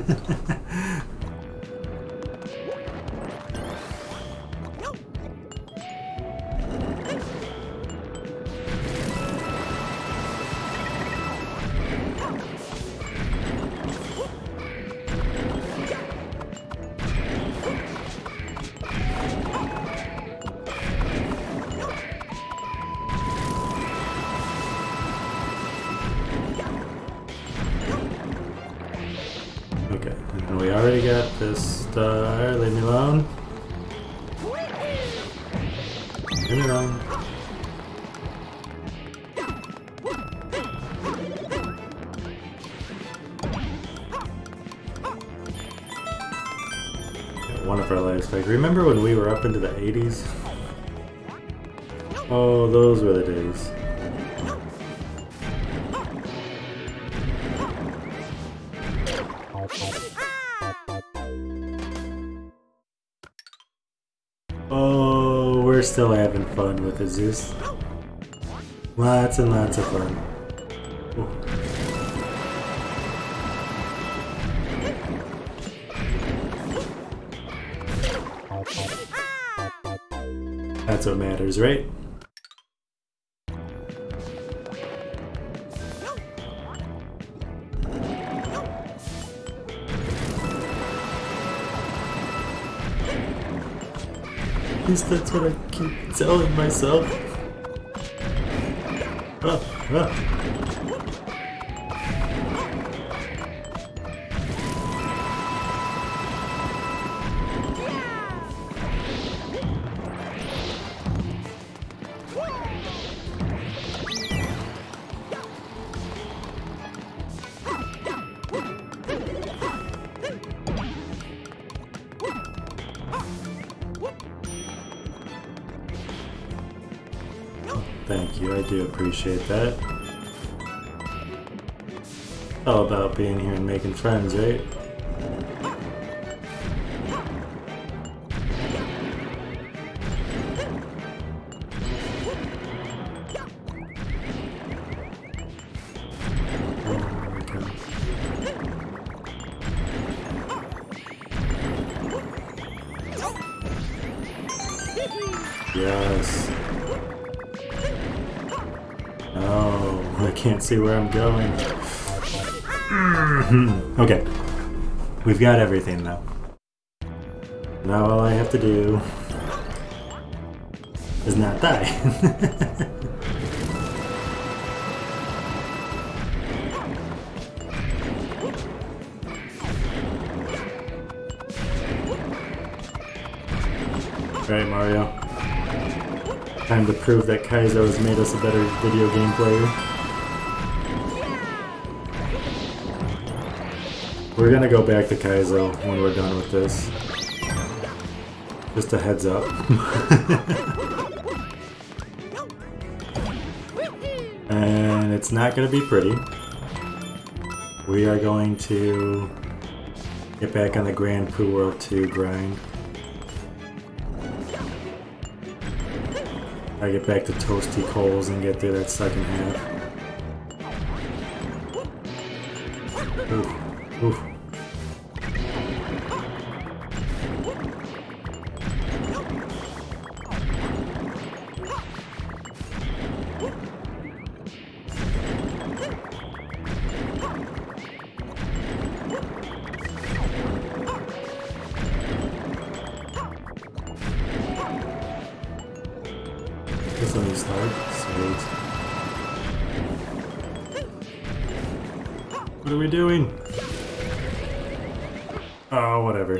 Okay, and we already got this star. Leave me alone. Leave me alone. One of our lives back. Remember when we were up into the 80s? Oh, those were the days. Oh, we're still having fun with it, Zeus. Lots and lots of fun. Ooh. That's what matters, right? At least that's what I keep telling myself. Thank you, I do appreciate that. All about being here and making friends, right? Yes. Oh, I can't see where I'm going. Okay. We've got everything now. Now all I have to do is not die. Alright, Mario. Time to prove that Kaizo has made us a better video game player. We're gonna go back to Kaizo when we're done with this. Just a heads up. And it's not gonna be pretty. We are going to get back on the Grand Poo World 2 grind. I get back to Toasty Coals and get through that second half. Oof. Oof. Guess let me start. Sweet. What are we doing? Oh, whatever.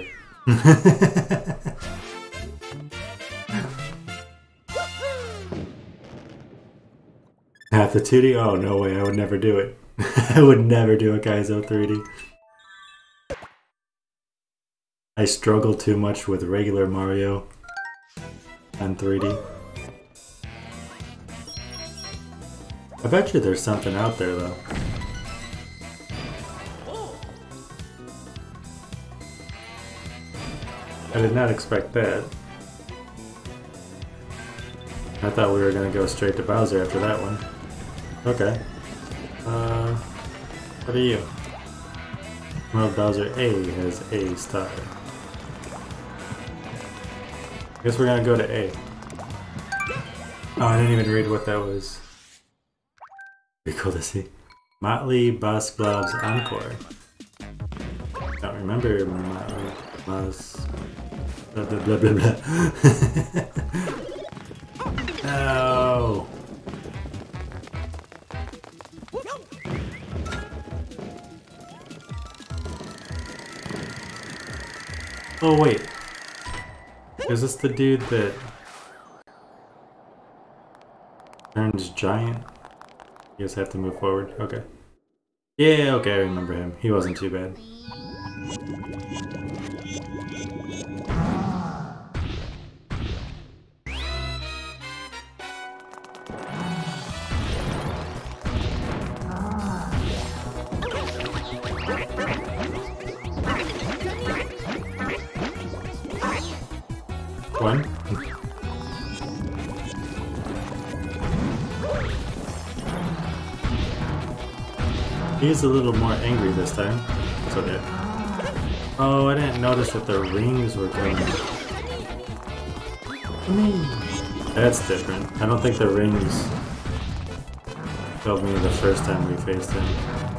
Half the 2D? Oh, no way, I would never do it. I would never do a Kaizo 3D. I struggle too much with regular Mario on 3D. I bet you there's something out there, though. I did not expect that. I thought we were gonna go straight to Bowser after that one. Okay. What are you? World Bowser A has A star. Guess we're gonna go to A. Oh, I didn't even read what that was. Pretty cool to see. Motley Boss Blob's Encore. Don't remember Motley Boss. Blah blah blah blah blah. No. Oh wait. Is this the dude that turns giant? You just have to move forward. Okay. Yeah, okay, I remember him. He wasn't too bad. One. He's a little more angry this time. It's okay. Oh, I didn't notice that the rings were going. That's different. I don't think the rings killed me the first time we faced him.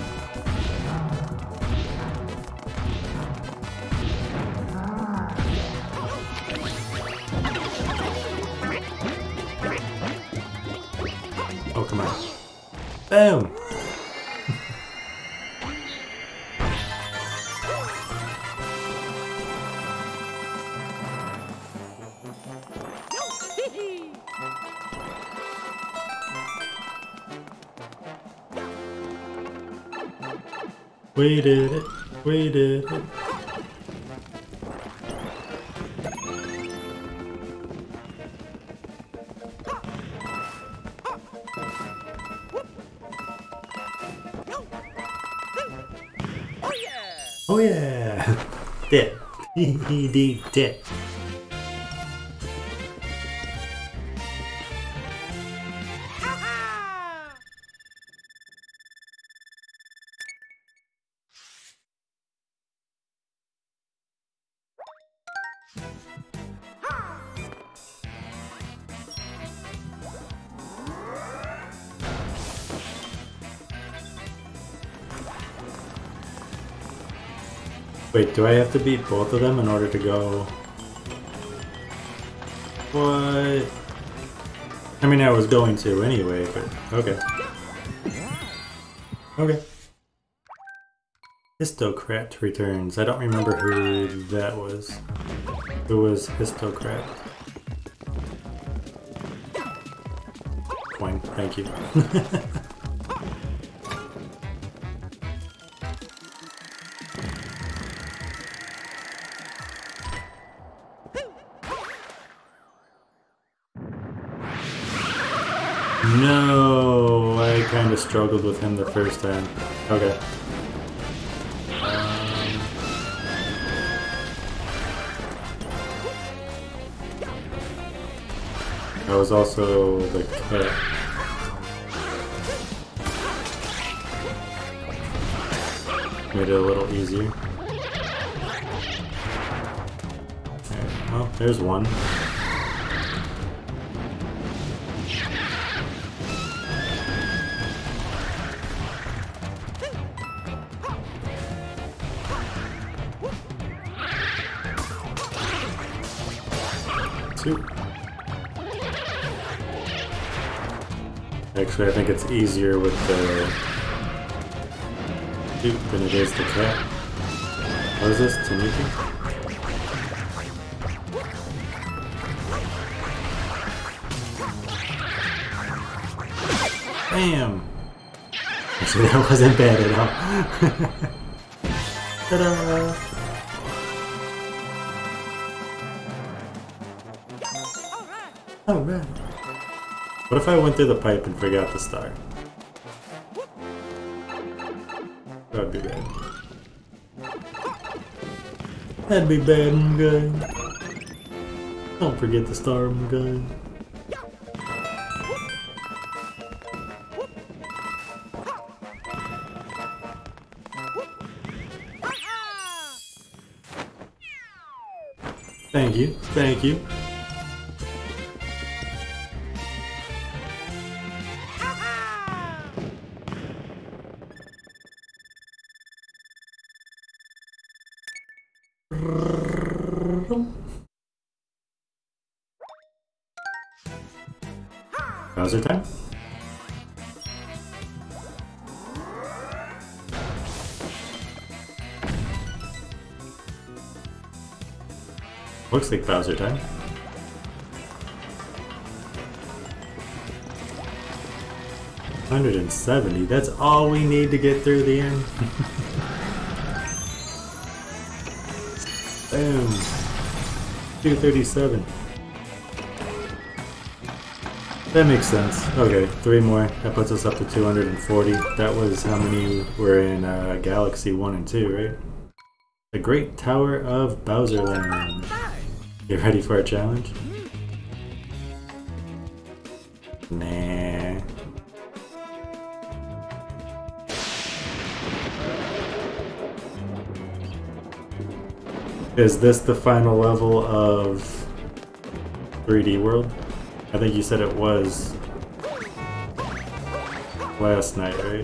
Oh, come on. Boom! We did it. We did it. Oh yeah! Dip. He dip. Wait, do I have to beat both of them in order to go? What? I mean, I was going to anyway, but okay. Okay. Histocrat returns. I don't remember who that was. Who was Histocrat? Coin, thank you. No, I kind of struggled with him the first time. Okay. That was also the cat. Made it a little easier. Okay, well, there's one. Two. Actually, I think it's easier with the two than it is the cat. What is this? Tanuki? Bam! Actually, that wasn't bad at all. Ta-da! Alright. What if I went through the pipe and forgot the star? That would be bad. That'd be bad, guy. Don't forget the star, guy. Thank you, thank you. Bowser time? Looks like Bowser time. $170, that's all we need to get through the end. Boom. 237. That makes sense. Okay, 3 more. That puts us up to 240. That was how many were in Galaxy 1 and 2, right? The Great Tower of Bowserland. You ready for a challenge? Nah. Is this the final level of 3D World? I think you said it was last night, right?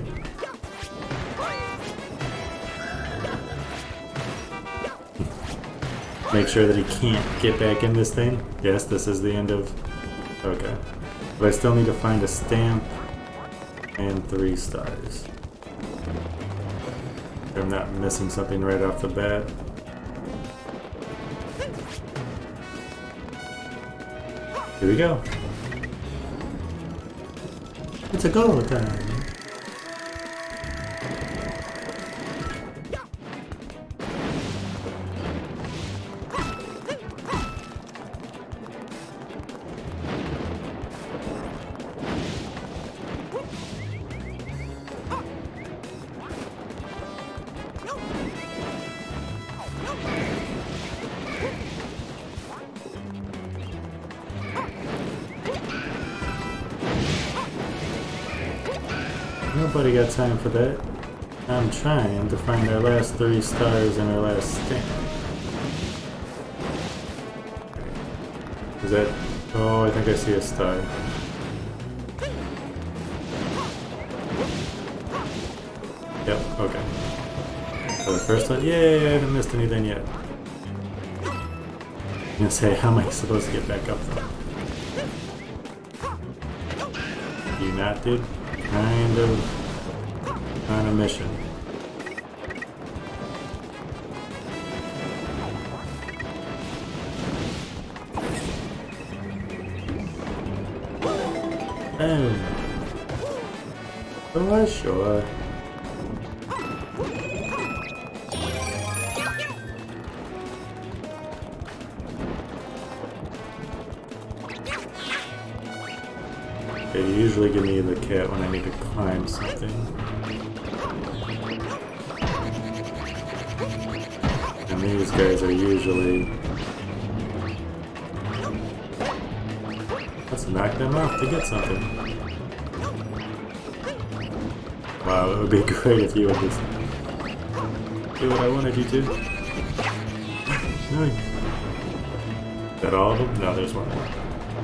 Make sure that he can't get back in this thing. Yes, this is the end of... Okay. But I still need to find a stamp and 3 stars. I'm not missing something right off the bat. Here we go. It's a go time. nobody got time for that. I'm trying to find our last 3 stars and our last stamp. Is that... Oh, I think I see a star. Yep, okay. So the first one, yay, I haven't missed anything yet. I'm gonna say, how am I supposed to get back up though? You not, dude? Kind of on a mission. Oh, sure. They usually give me the cat when I need to climb something. And these guys are usually... Let's knock them off to get something. Wow, it would be great if you would just do what I wanted you to. No. Is that all of them? No, there's one more.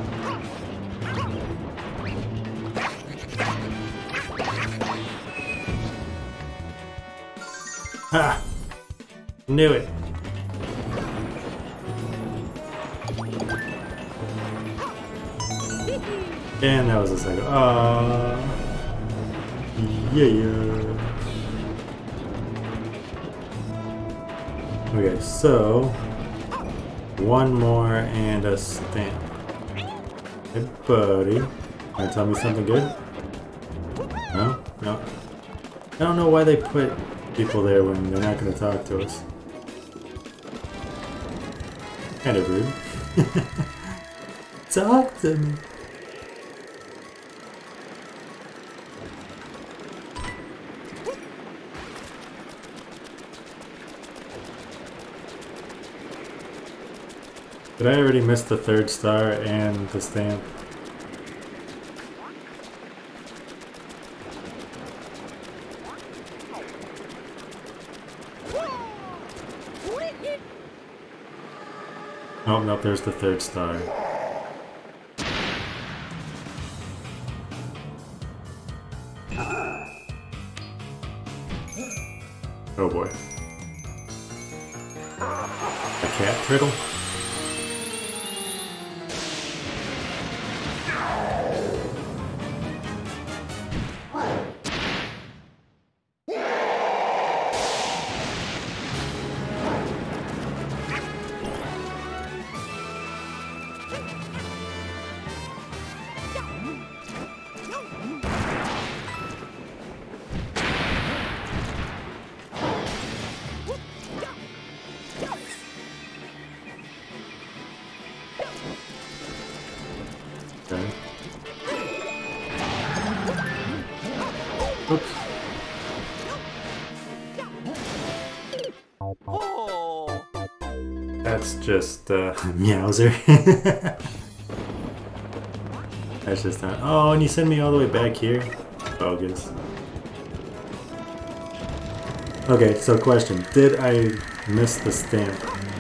Ha! Knew it! And that was a second. Yeah. Okay, so one more and a stamp. Hey, buddy. Wanna tell me something good? No? No. I don't know why they put people there when they're not going to talk to us. Kind of rude. Talk to me. Did I already miss the 3rd star and the stamp? Oh, no, there's the 3rd star. Oh boy. A cat turtle? Okay. Oops. Oh. That's just, Meowser. That's just not. Oh, and you send me all the way back here? Bogus. Okay, so question. Did I miss the stamp?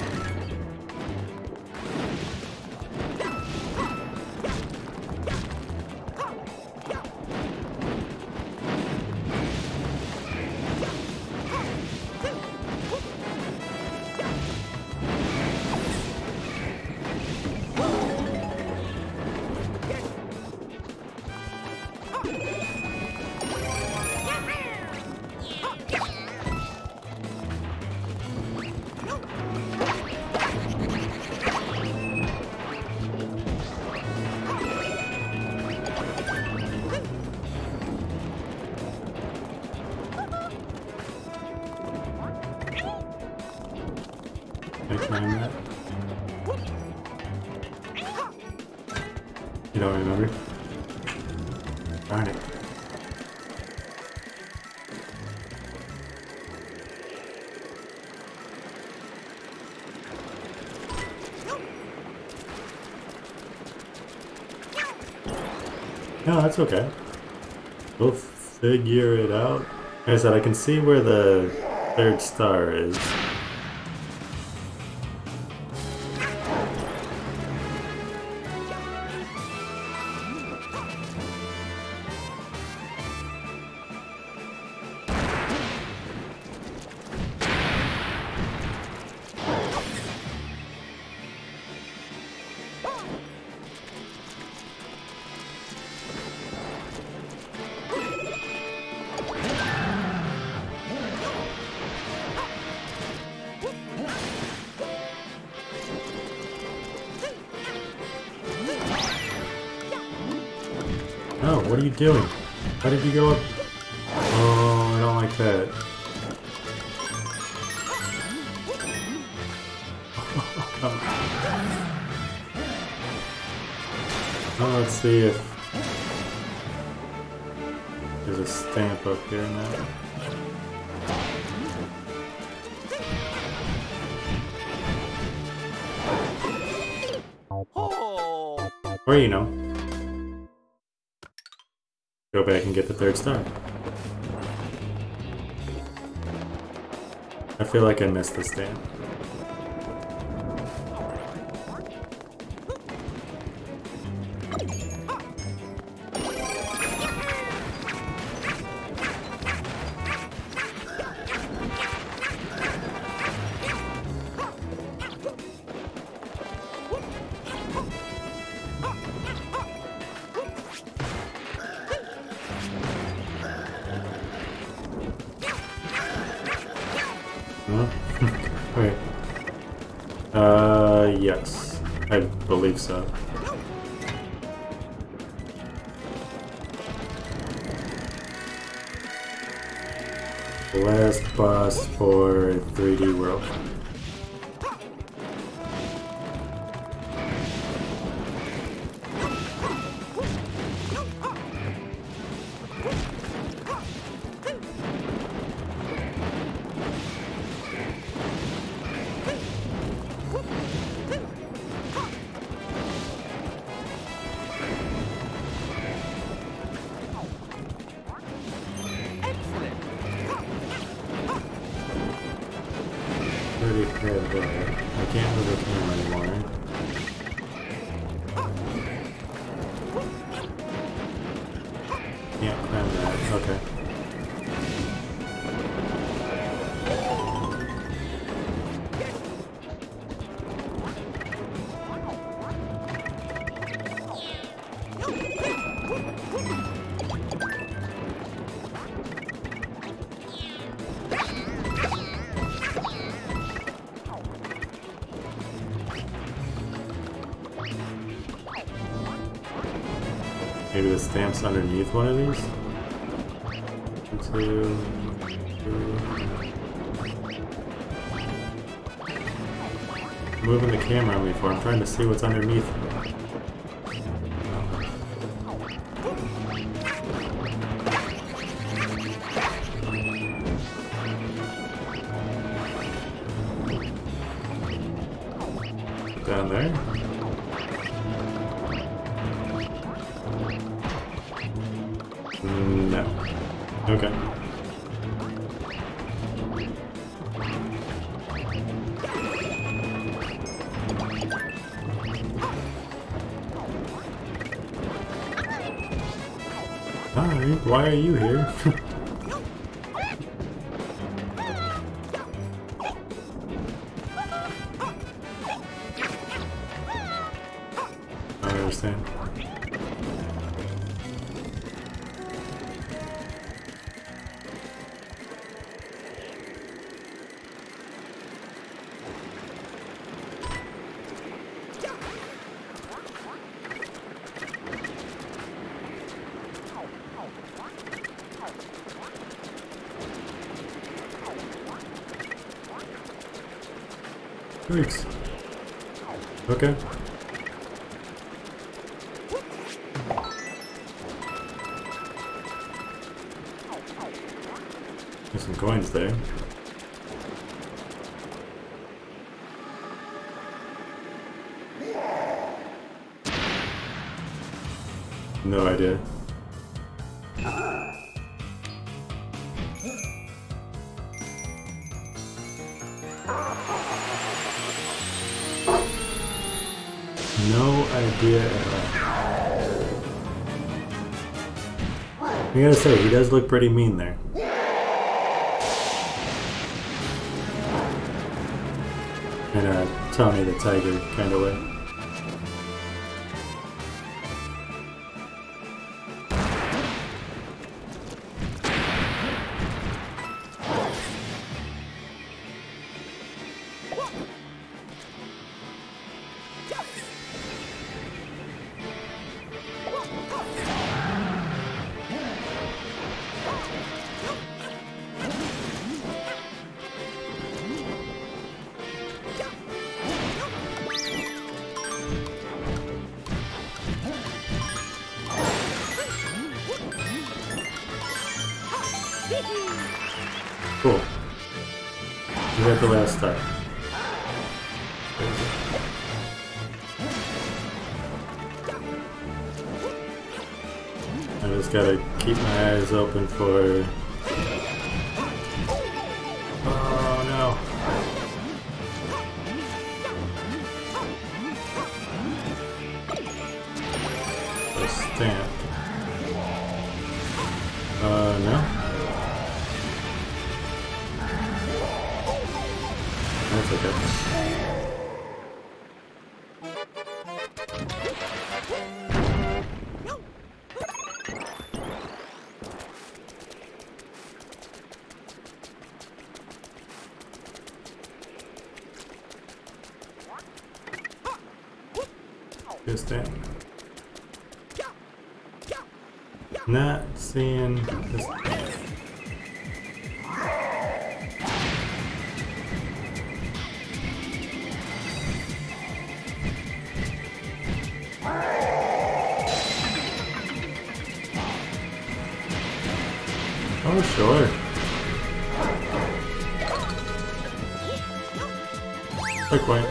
Can I climb that? You don't remember? Darn it. No, that's okay. We'll Figure it out. Like I said, I can see where the third star is. No, what are you doing? How did you go up? Oh, I don't like that. Well, let's see if there's a stamp up here now. Oh. Or, you know, go back and get the third star. I feel like I missed the stamp. Okay. Yes. I believe so. Last boss for 3D World. Pretty fair there. I can't move the camera anymore. Can't climb that. Okay. Maybe the stamp's underneath one of these? Two. Moving the camera on me for. I'm trying to see what's underneath. Down there? No. Okay. Hi, why are you here? I understand. Thanks. Okay. There's some coins there. No idea. No idea at all. I gotta say, he does look pretty mean there. In a Tony the Tiger kind of way. Cool. We got the last star. I just gotta keep my eyes open for... Oh no. A stamp. No. That's okay. Just that. Not seeing this. Oh, sure. Quick point.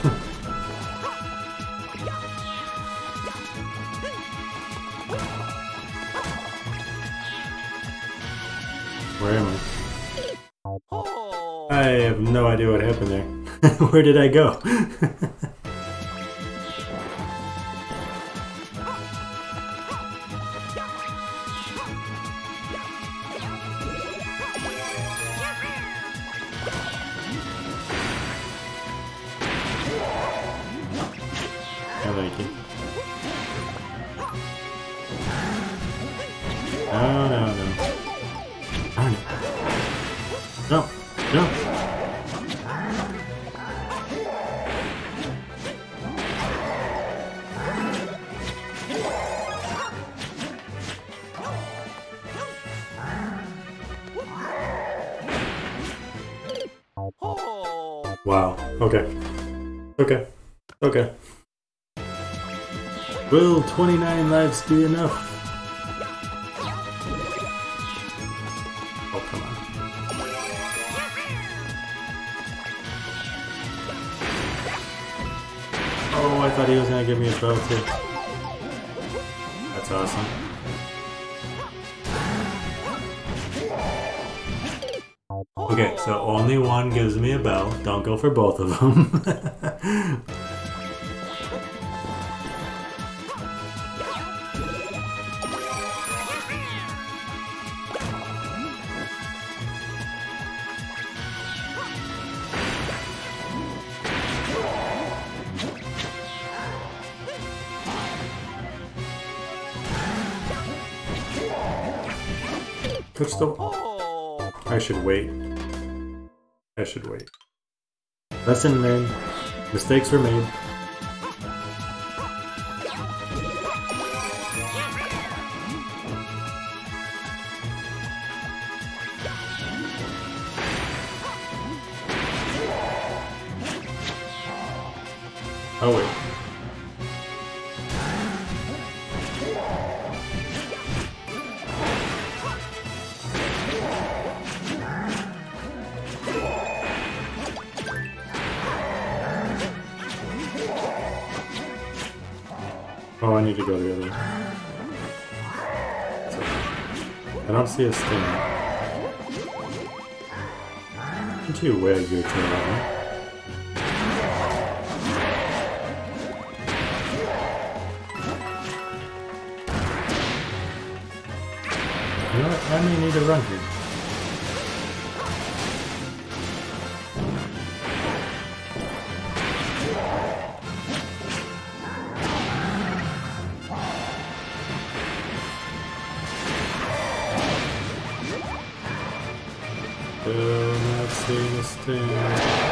Where am I? I have no idea what happened there. Where did I go? I like it. No, no, no. Darn it. No, no. Wow. Okay. Okay. Okay. Will 29 lives be enough? Oh, come on. Oh, I thought he was gonna give me a bell too. That's awesome. Okay, so only one gives me a bell. Don't go for both of them. Touch the... I should wait. I should wait. Lesson learned. Mistakes were made. Oh wait. Oh, I need to go the other way. I don't see a sting. Don't you wag your tail at me. You know what? I may need to run here. Not seeing a stand.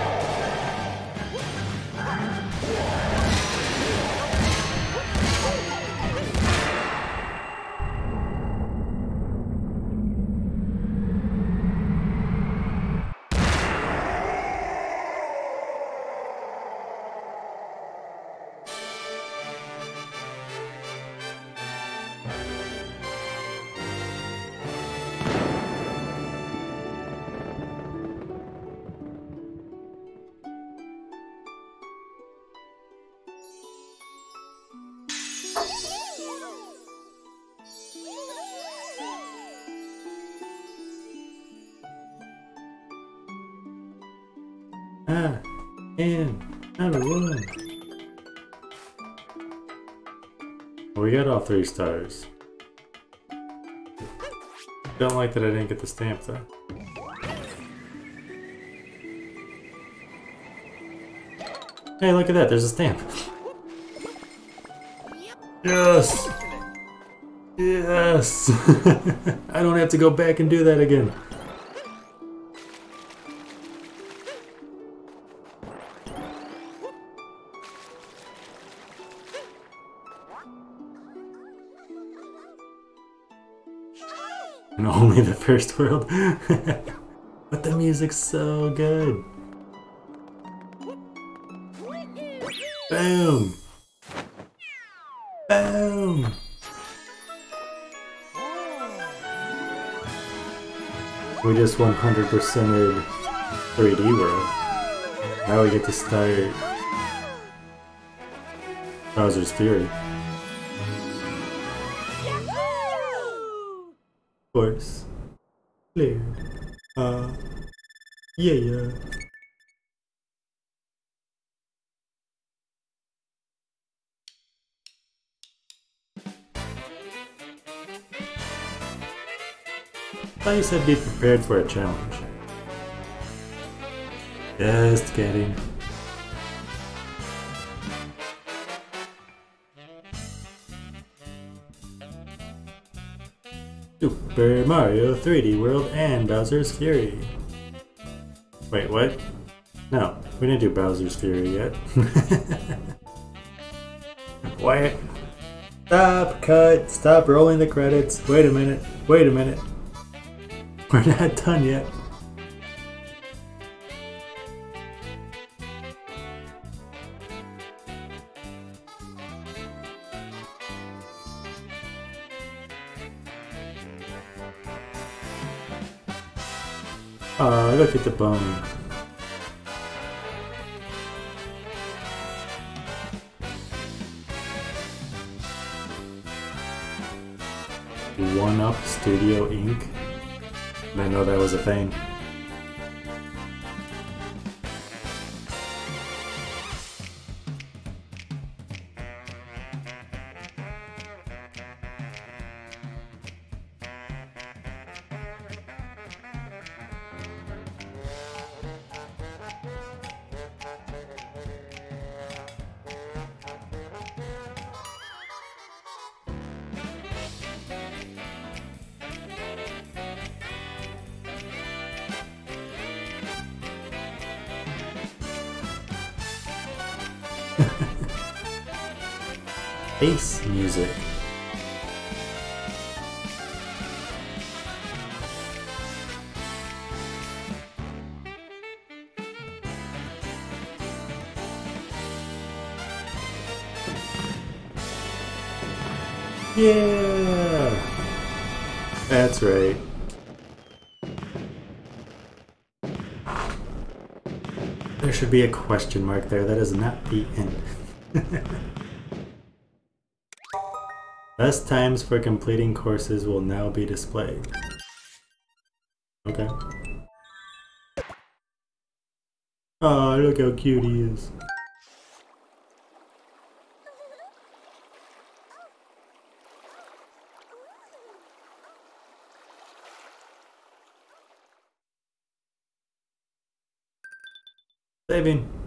And another one. We got all 3 stars. Don't like that I didn't get the stamp though. Hey, look at that, there's a stamp. Yes! Yes! I don't have to go back and do that again. And only the first world. But the music's so good. Boom! Boom! We just 100%ed 3D World. Now we get to start Bowser's Fury. Of course. Clear. Yeah. I thought you said be prepared for a challenge. Just kidding. Super Mario 3D World and Bowser's Fury. Wait, what? No, we didn't do Bowser's Fury yet. Wait. Stop, cut, stop rolling the credits. Wait a minute, wait a minute. We're not done yet. Oh, look at the bone. One Up Studio Inc. I didn't know that was a thing. Bass music. Yeah! That's right. There should be a question mark there. That is not the end. Best times for completing courses will now be displayed. Okay. Oh, look how cute he is. Saving.